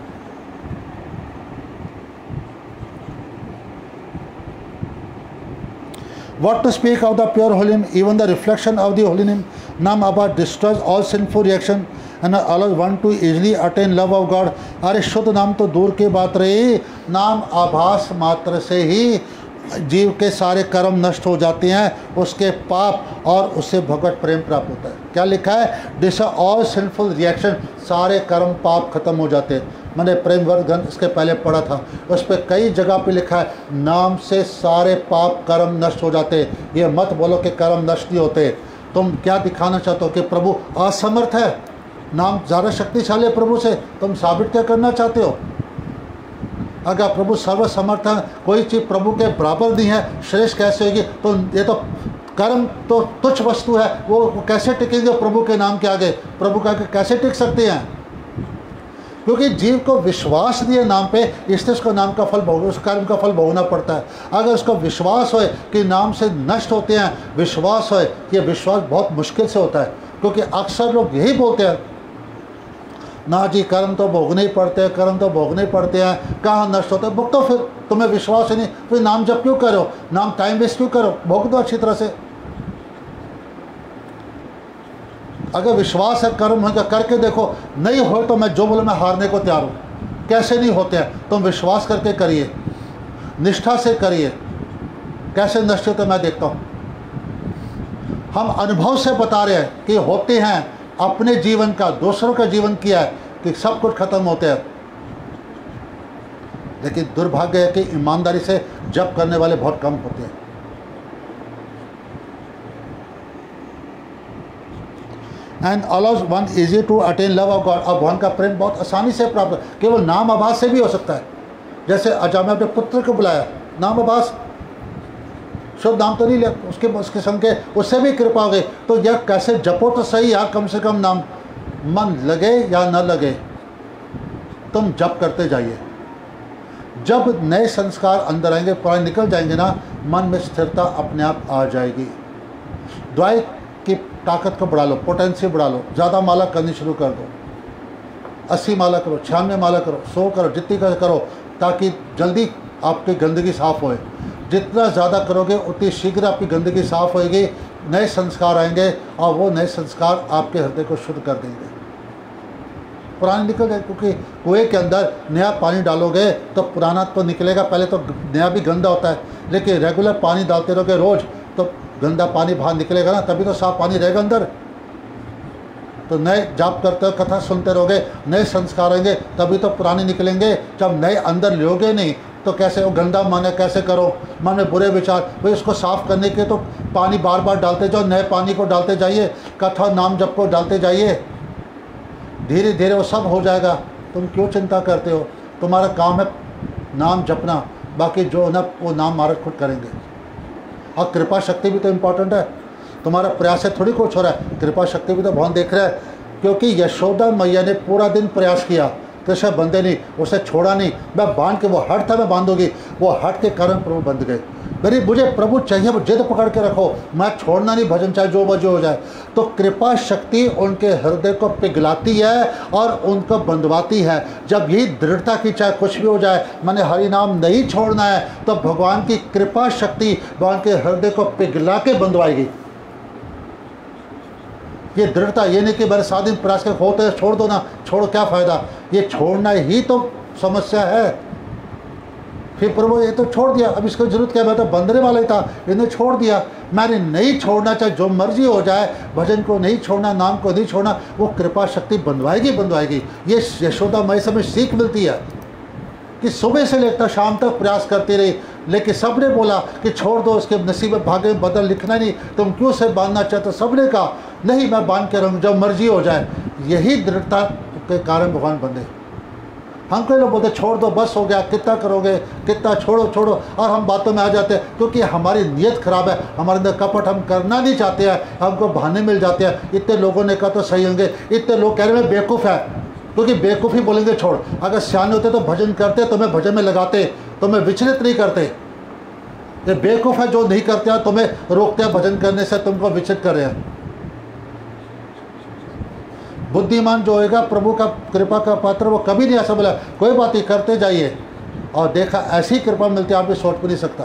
What to speak of the pure holy name? Even the reflection of the holy name, Nam Abha, destroys all sinful reaction and allows one to easily attain love of God. अरे शुद्ध नाम तो दूर की बात रही, नाम आभास मात्र से ही जीव के सारे कर्म नष्ट हो जाते हैं, उसके पाप, और उससे भगवत प्रेम प्राप्त होता है। क्या लिखा है? डिस्ट्रॉय ऑल सिंफुल रिएक्शन, सारे कर्म पाप खत्म हो जाते हैं। मैंने प्रेम वर्ग ग्रंथ इसके पहले पढ़ा था, उस पर कई जगह पे लिखा है नाम से सारे पाप कर्म नष्ट हो जाते। ये मत बोलो कि कर्म नष्ट नहीं होते। तुम क्या दिखाना चाहते हो कि प्रभु असमर्थ है? नाम ज़्यादा शक्तिशाली है प्रभु से, तुम साबित क्या करना चाहते हो? अगर प्रभु सर्वसमर्थ है, कोई चीज़ प्रभु के बराबर नहीं है, श्रेष्ठ कैसे होगी? तो ये तो कर्म तो तुच्छ वस्तु है, वो कैसे टिकेंगे प्रभु के नाम के आगे? प्रभु के आगे कैसे टिक सकते हैं? क्योंकि जीव को विश्वास नहीं है नाम पे, इसलिए उसको नाम का फल भोग, उस कर्म का फल भोगना पड़ता है। अगर उसको विश्वास हो कि नाम से नष्ट होते हैं, विश्वास हो, ये विश्वास बहुत मुश्किल से होता है। क्योंकि अक्सर लोग यही बोलते हैं, ना जी कर्म तो भोगने ही पड़ते हैं, कर्म तो भोगने ही पड़ते हैं, कहाँ नष्ट होते हैं? भुगतो फिर, तुम्हें विश्वास ही नहीं, फिर नाम जप क्यों करो? नाम टाइम वेस्ट क्यों करो? भोग दो अच्छी तरह से। अगर विश्वास है, कर्म होगा, करके देखो, नहीं हो तो मैं जो बोलूँ मैं हारने को तैयार हूँ। कैसे नहीं होते हैं? तुम विश्वास करके करिए, निष्ठा से करिए, कैसे नष्ट होते मैं देखता हूँ। हम अनुभव से बता रहे हैं कि होते हैं, अपने जीवन का, दूसरों का जीवन किया है कि सब कुछ खत्म होते हैं। लेकिन दुर्भाग्य है कि ईमानदारी से जप करने वाले बहुत कम होते हैं। And allows one easy to attain love of god. अब भगवान का प्रेम बहुत आसानी से प्राप्त, केवल नाम आभास से भी हो सकता है। जैसे अजा में अपने पुत्र को बुलाया, नाम आभास, शुभ नाम तो नहीं लिया, उसके संग के उससे भी कृपा हो गई। तो यह कैसे जपो तो सही यार, कम से कम नाम, मन लगे या न लगे, तुम जप करते जाइए। जब नए संस्कार अंदर आएंगे, पुराने निकल जाएंगे ना, मन में स्थिरता अपने आप आ जाएगी। दवाई की ताकत को बढ़ा लो, पोटेंसी बढ़ा लो, ज़्यादा माला करनी शुरू कर दो। 80 माला करो, 96 माला करो, 100 करो, जितनी करो, ताकि जल्दी आपकी गंदगी साफ़ होए। जितना ज़्यादा करोगे उतनी शीघ्र आपकी गंदगी साफ़ होएगी, नए संस्कार आएंगे, और वो नए संस्कार आपके हृदय को शुद्ध कर देंगे। पुराने निकल जाए, क्योंकि कुएं के अंदर नया पानी डालोगे तो पुराना तो निकलेगा, पहले तो नया भी गंदा होता है। लेकिन रेगुलर पानी डालते रहोगे रोज़, तो गंदा पानी बाहर निकलेगा ना, तभी तो साफ पानी रहेगा अंदर। तो नए जाप करते हो, कथा सुनते रहोगे, नए संस्कार आएंगे, तभी तो पुराने निकलेंगे। जब नए अंदर लोगे नहीं तो कैसे? वो गंदा मन है, कैसे करो? मन में बुरे विचार, भाई उसको साफ़ करने के तो पानी बार बार डालते जाओ, नए पानी को डालते जाइए, कथा नाम जप को डालते जाइए, धीरे धीरे वो सब हो जाएगा। तुम क्यों चिंता करते हो? तुम्हारा काम है नाम जपना, बाकी जो ना वो नाम महाराज खुद करेंगे। और कृपा शक्ति भी तो इम्पोर्टेंट है। तुम्हारा प्रयास से थोड़ी कुछ हो रहा है, कृपा शक्ति भी तो भगवान देख रहा है। क्योंकि यशोदा मैया ने पूरा दिन प्रयास किया, कृष्ण बंदे नहीं, उसे छोड़ा नहीं। मैं बांध के, वो हट था मैं बांधूंगी, वो हट के कारण प्रभु बंध गए। मेरी मुझे प्रभु चाहिए, वो जिद पकड़ के रखो, मैं छोड़ना नहीं भजन, चाहे जो बजे हो जाए। तो कृपा शक्ति उनके हृदय को पिघलाती है और उनको बंधवाती है। जब यही दृढ़ता की, चाहे कुछ भी हो जाए, मैंने हरि नाम नहीं छोड़ना है, तो भगवान की कृपा शक्ति भगवान के हृदय को पिघला के बंधवाएगी। ये दृढ़ता, ये नहीं कि मैंने 7 दिन प्रयास कर होते छोड़ दो ना, छोड़ो क्या फ़ायदा? ये छोड़ना ही तो समस्या है। फिर प्रभु ये तो छोड़ दिया, अब इसको जरूरत क्या? मैं तो बंधने वाला ही था, इन्हें छोड़ दिया। मैंने नहीं छोड़ना, चाहे जो मर्जी हो जाए, भजन को नहीं छोड़ना, नाम को नहीं छोड़ना, वो कृपा शक्ति बंधवाएगी बंधवाएगी। ये यशोदा माई से हमें सीख मिलती है कि सुबह से लेकर शाम तक प्रयास करती रही, लेकिन सबने बोला कि छोड़ दो, उसके नसीब में भाग्य में बदल लिखना नहीं, तुम क्यों से बांधना चाहते? सबने कहा नहीं, मैं बांध के रहूँ, जब मर्जी हो जाए। यही दृढ़ता के कारण भगवान बंधे। हम कई लोग बोलते छोड़ दो, बस हो गया, कितना करोगे, कितना, छोड़ो छोड़ो, और हम बातों में आ जाते हैं क्योंकि हमारी नीयत खराब है, हमारे अंदर कपट, हम करना नहीं चाहते हैं, हमको बहाने मिल जाते हैं। इतने लोगों ने कहा तो सही होंगे, इतने लोग कह रहे हैं बेवकूफ़ है, क्योंकि बेवकूफ़ी बोलेंगे छोड़, अगर सियाने होते तो भजन करते, तुम्हें भजन में लगाते, तुम्हें विचलित नहीं करते। ये बेवकूफ़ है जो नहीं करते हैं, तुम्हें रोकते हैं भजन करने से, तुमको विचलित कर रहे हैं। बुद्धिमान जो होएगा प्रभु का कृपा का पात्र, वो कभी नहीं ऐसा बोला कोई बात नहीं करते जाइए, और देखा ऐसी कृपा मिलती है आप भी सोच भी नहीं सकता।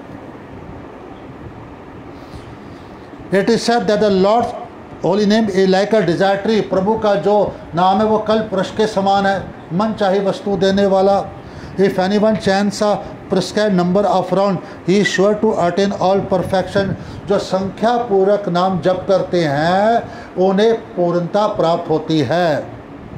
It is said that the lord's holy name is like a desire tree, प्रभु का जो नाम है वो कल्प वृक्ष के समान है, मन चाही वस्तु देने वाला। If anyone chants a prescribed number of round he is sure to attain all perfection, जो संख्या पूर्वक नाम जप करते हैं उन्हें पूर्णता प्राप्त होती है।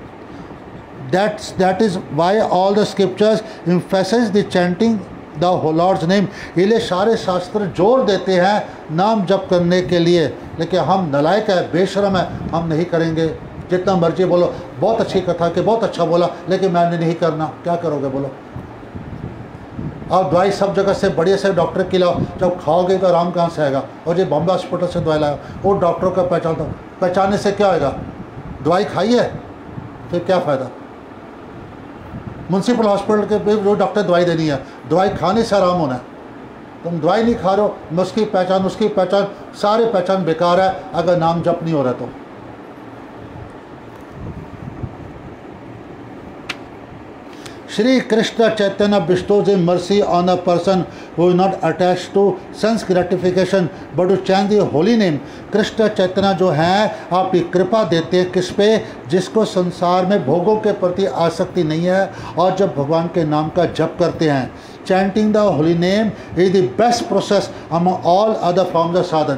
That is why all the scriptures emphasize the chanting the Lord's name, इसलिए सारे शास्त्र जोर देते हैं नाम जप करने के लिए। लेकिन हम नलायक है, बेशरम है, हम नहीं करेंगे। जितना मर्जी बोलो, बहुत अच्छी कथा के बहुत अच्छा बोला, लेकिन मैंने नहीं करना, क्या करोगे बोलो। और दवाई सब जगह से बढ़िया से डॉक्टर की लाओ, जब खाओगे तो आराम कहाँ से आएगा। और जो बॉम्बे हॉस्पिटल से दवाई लाओ, वो डॉक्टरों का पहचानता, पहचानने से क्या आएगा। दवाई खाई है फिर क्या फ़ायदा। म्यूनसिपल हॉस्पिटल के भी जो डॉक्टर दवाई देनी है, दवाई खाने से आराम होना है। तुम दवाई नहीं खा रहे हो, उसकी पहचान, सारे पहचान बेकार है अगर नाम जप नहीं हो रहा तो। Shri Krishna Chaitanya bestows his mercy on a person who is not attached to sense gratification but to chant the holy name. Krishna Chaitanya जो हैं आपकी कृपा देते हैं किस पे, जिसको संसार में भोगों के प्रति आसक्ति नहीं है और जब भगवान के नाम का जप करते हैं। Chanting the holy name is the best process among all other forms of साधन।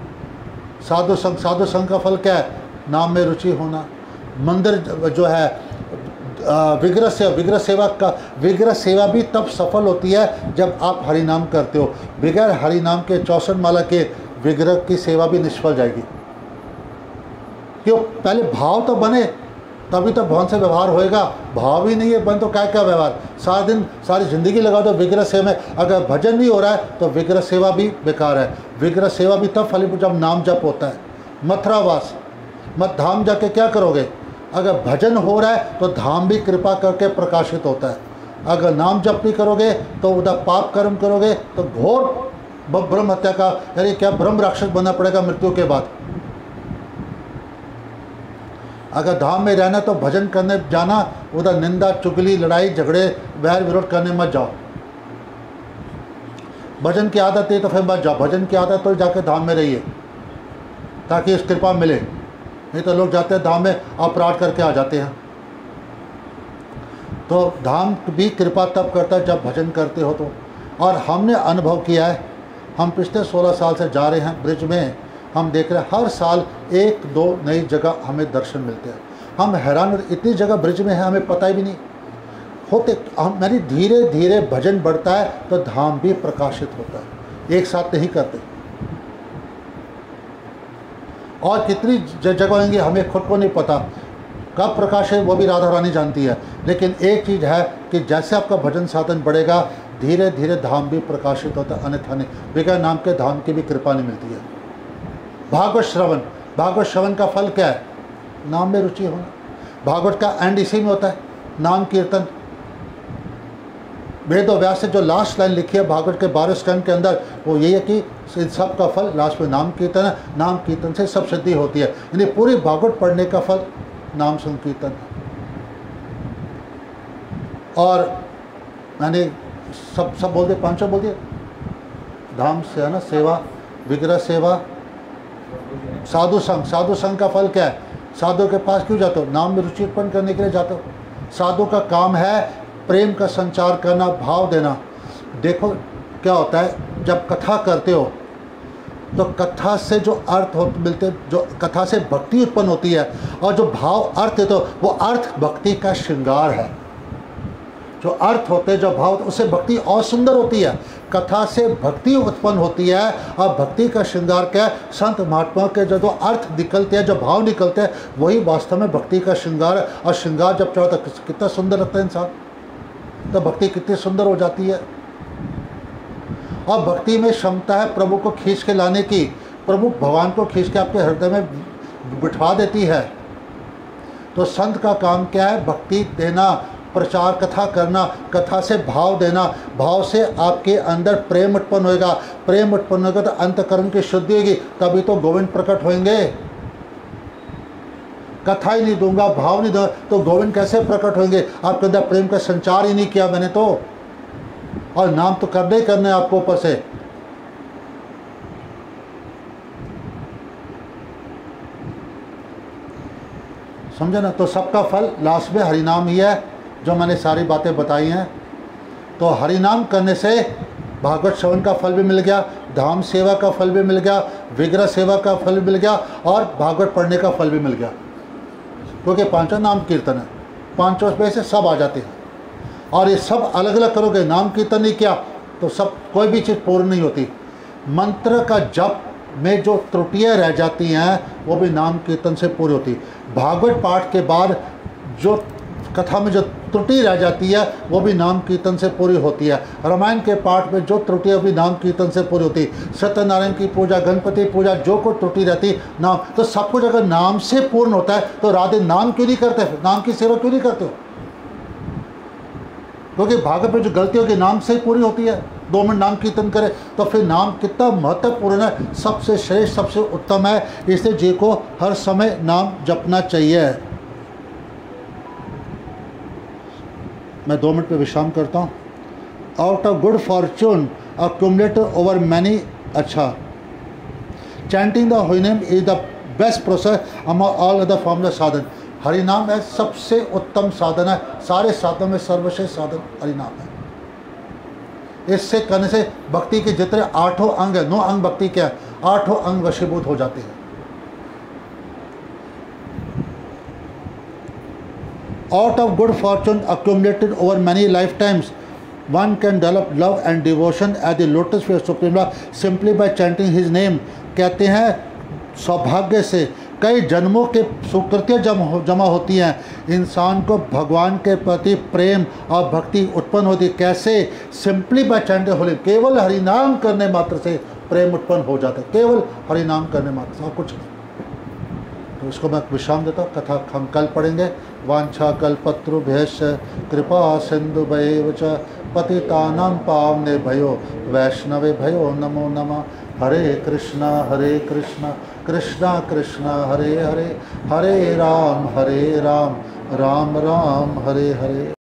साधु संघ का फल क्या है, नाम में रुचि होना। मंदिर जो है विग्रह सेवा भी तब सफल होती है जब आप हरि नाम करते हो। बगैर हरि नाम के 64 माला के विग्रह की सेवा भी निष्फल जाएगी। क्यों, पहले भाव तो बने तभी तो भगवान से व्यवहार होएगा। भाव ही नहीं है बन तो क्या व्यवहार। सारा दिन सारी जिंदगी लगा दो विग्रह सेवा में, अगर भजन नहीं हो रहा है तो विग्रह सेवा भी बेकार है। विग्रह सेवा भी तब फलीभूत जब नाम जप होता है। मथुरावास मत धाम जाके क्या करोगे, अगर भजन हो रहा है तो धाम भी कृपा करके प्रकाशित होता है। अगर नाम जप नहीं करोगे तो उधर पाप कर्म करोगे तो घोर ब्रह्म हत्या का, यानी क्या ब्रह्म राक्षस बनना पड़ेगा मृत्यु के बाद। अगर धाम में रहना तो भजन करने जाना, उधर निंदा चुगली लड़ाई झगड़े वैर विरोध करने मत जाओ। भजन की आदत है तो फिर मत जाओ, भजन की आदत तो जाके धाम में रहिए ताकि इस कृपा मिले। नहीं तो लोग जाते हैं धाम में अपराध करके आ जाते हैं। तो धाम भी कृपा तब करता है जब भजन करते हो तो। और हमने अनुभव किया है, हम पिछले 16 साल से जा रहे हैं ब्रिज में, हम देख रहे हैं हर साल 1-2 नई जगह हमें दर्शन मिलते हैं। हम हैरान, इतनी जगह ब्रिज में है हमें पता ही भी नहीं होते। हम यानी धीरे धीरे भजन बढ़ता है तो धाम भी प्रकाशित होता है, एक साथ नहीं करते। और कितनी जगह होंगी हमें खुद को नहीं पता, कब प्रकाश है वो भी राधा रानी जानती है। लेकिन एक चीज़ है कि जैसे आपका भजन साधन बढ़ेगा धीरे धीरे धाम भी प्रकाशित होता है, अन्यथा नहीं। बगैर नाम के धाम की भी कृपा नहीं मिलती है। भागवत श्रवण का फल क्या है, नाम में रुचि होना। भागवत का एंड इसी में होता है, नाम कीर्तन। वेद और व्यास से जो लास्ट लाइन लिखी है भागवत के 12 स्कंद के अंदर, वो यही है कि इन सब का फल लास्ट में नाम कीर्तन है। नाम कीर्तन से सब सिद्धि होती है, यानी पूरी भागवत पढ़ने का फल नाम संकीर्तन है। और मैंने सब बोल दिए, 500 बोल दिए। धाम से है ना, सेवा, विग्रह सेवा, साधु संघ का फल क्या है, साधु के पास क्यों जाते हो, नाम में रुचि उत्पन्न करने के लिए जाते हो। साधु का काम है प्रेम का संचार करना, भाव देना। देखो क्या होता है, जब कथा करते हो तो कथा से जो अर्थ मिलते, जो कथा से भक्ति उत्पन्न होती है, और जो भाव अर्थ है तो वो अर्थ भक्ति का श्रृंगार है। जो अर्थ होते हैं, जो भाव, उससे भक्ति और सुंदर होती है। कथा से भक्ति उत्पन्न होती है, और भक्ति का श्रृंगार क्या है, संत महात्मा के जो अर्थ निकलते हैं, जो भाव निकलते हैं, वही वास्तव में भक्ति का श्रृंगार है। और श्रृंगार जब चढ़ता है कितना सुंदर लगता है इंसान, तो भक्ति कितनी सुंदर हो जाती है। और भक्ति में क्षमता है प्रभु को खींच के लाने की, प्रभु भगवान को खींच के आपके हृदय में बिठवा देती है। तो संत का काम क्या है? भक्ति देना, प्रचार कथा करना, कथा से भाव देना, भाव से आपके अंदर प्रेम उत्पन्न होएगा, प्रेम उत्पन्न होगा तो अंतकरण की शुद्धि होगी, तभी तो गोविंद प्रकट होंगे। कथा ही नहीं दूंगा, भाव नहीं दूंगा तो गोविंद कैसे प्रकट होंगे? आपके अंदर प्रेम का संचार ही नहीं किया मैंने तो। और नाम तो करने ही करने आपको ऊपर से। समझे ना? तो सबका फल लास्ट में हरिनाम ही है, जो मैंने सारी बातें बताई हैं। तो हरिनाम करने से भागवत श्रवण का फल भी मिल गया, धाम सेवा का फल भी मिल गया, विग्रह सेवा का फल भी मिल गया, और भागवत पढ़ने का फल भी मिल गया, क्योंकि पांचों नाम कीर्तन है, पांचों पे से सब आ जाते हैं। और ये सब अलग अलग करोगे, नाम कीर्तन नहीं किया तो सब कोई भी चीज़ पूर्ण नहीं होती। मंत्र का जप में जो त्रुटियाँ रह जाती हैं वो भी नाम कीर्तन से पूरी होती। भागवत पाठ के बाद जो कथा में जो त्रुटि रह जाती है वो भी नाम कीर्तन से पूरी होती है। रामायण के पाठ में जो त्रुटि है वो भी नाम कीर्तन से पूरी होती। सत्यनारायण की पूजा, गणपति पूजा, जो कोई त्रुटि रहती नाम, तो सब कुछ अगर नाम से पूर्ण होता है तो राधे नाम क्यों नहीं करते? नाम की सेवा क्यों नहीं करते हो? क्योंकि भागवत में जो गलती होगी नाम से ही पूरी होती है। 2 मिनट नाम कीर्तन करे तो फिर नाम कितना महत्वपूर्ण है, सबसे श्रेष्ठ, सबसे उत्तम है। इसलिए जी को हर समय नाम जपना चाहिए। मैं 2 मिनट पे विश्राम करता हूँ। Out of good fortune accumulated over many, अच्छा, chanting the holy name is the best process among all other forms of साधन। हरिनाम है सबसे उत्तम साधन है, सारे साधनों में सर्वश्रेष्ठ साधन हरिनाम है। इससे करने से भक्ति के जितने 8 अंग है, 9 अंग भक्ति के, 8 अंग वशीभूत हो जाते हैं। Out of good fortune accumulated over many lifetimes, one can develop love and devotion at the lotus feet of Supreme Lord simply by chanting His name। कहते हैं सौभाग्य से कई जन्मों के सुकृतियाँ जमा होती हैं, इंसान को भगवान के प्रति प्रेम और भक्ति उत्पन्न होती। कैसे? सिंपली बाय चैंटिंग होली, केवल हरिनाम करने मात्र से प्रेम उत्पन्न हो जाता है, केवल हरिनाम करने मात्र से, और कुछ नहीं। तो इसको मैं विश्राम देता हूँ, कथा हम कल पढ़ेंगे। वांछा कल्पतरुभ्यश्च कृपा सिन्धुभ्यैव च पतितानां पावनेभ्यो वैष्णवेभ्यो नमो नमः। हरे कृष्णा कृष्णा कृष्णा हरे हरे, हरे राम राम राम हरे हरे।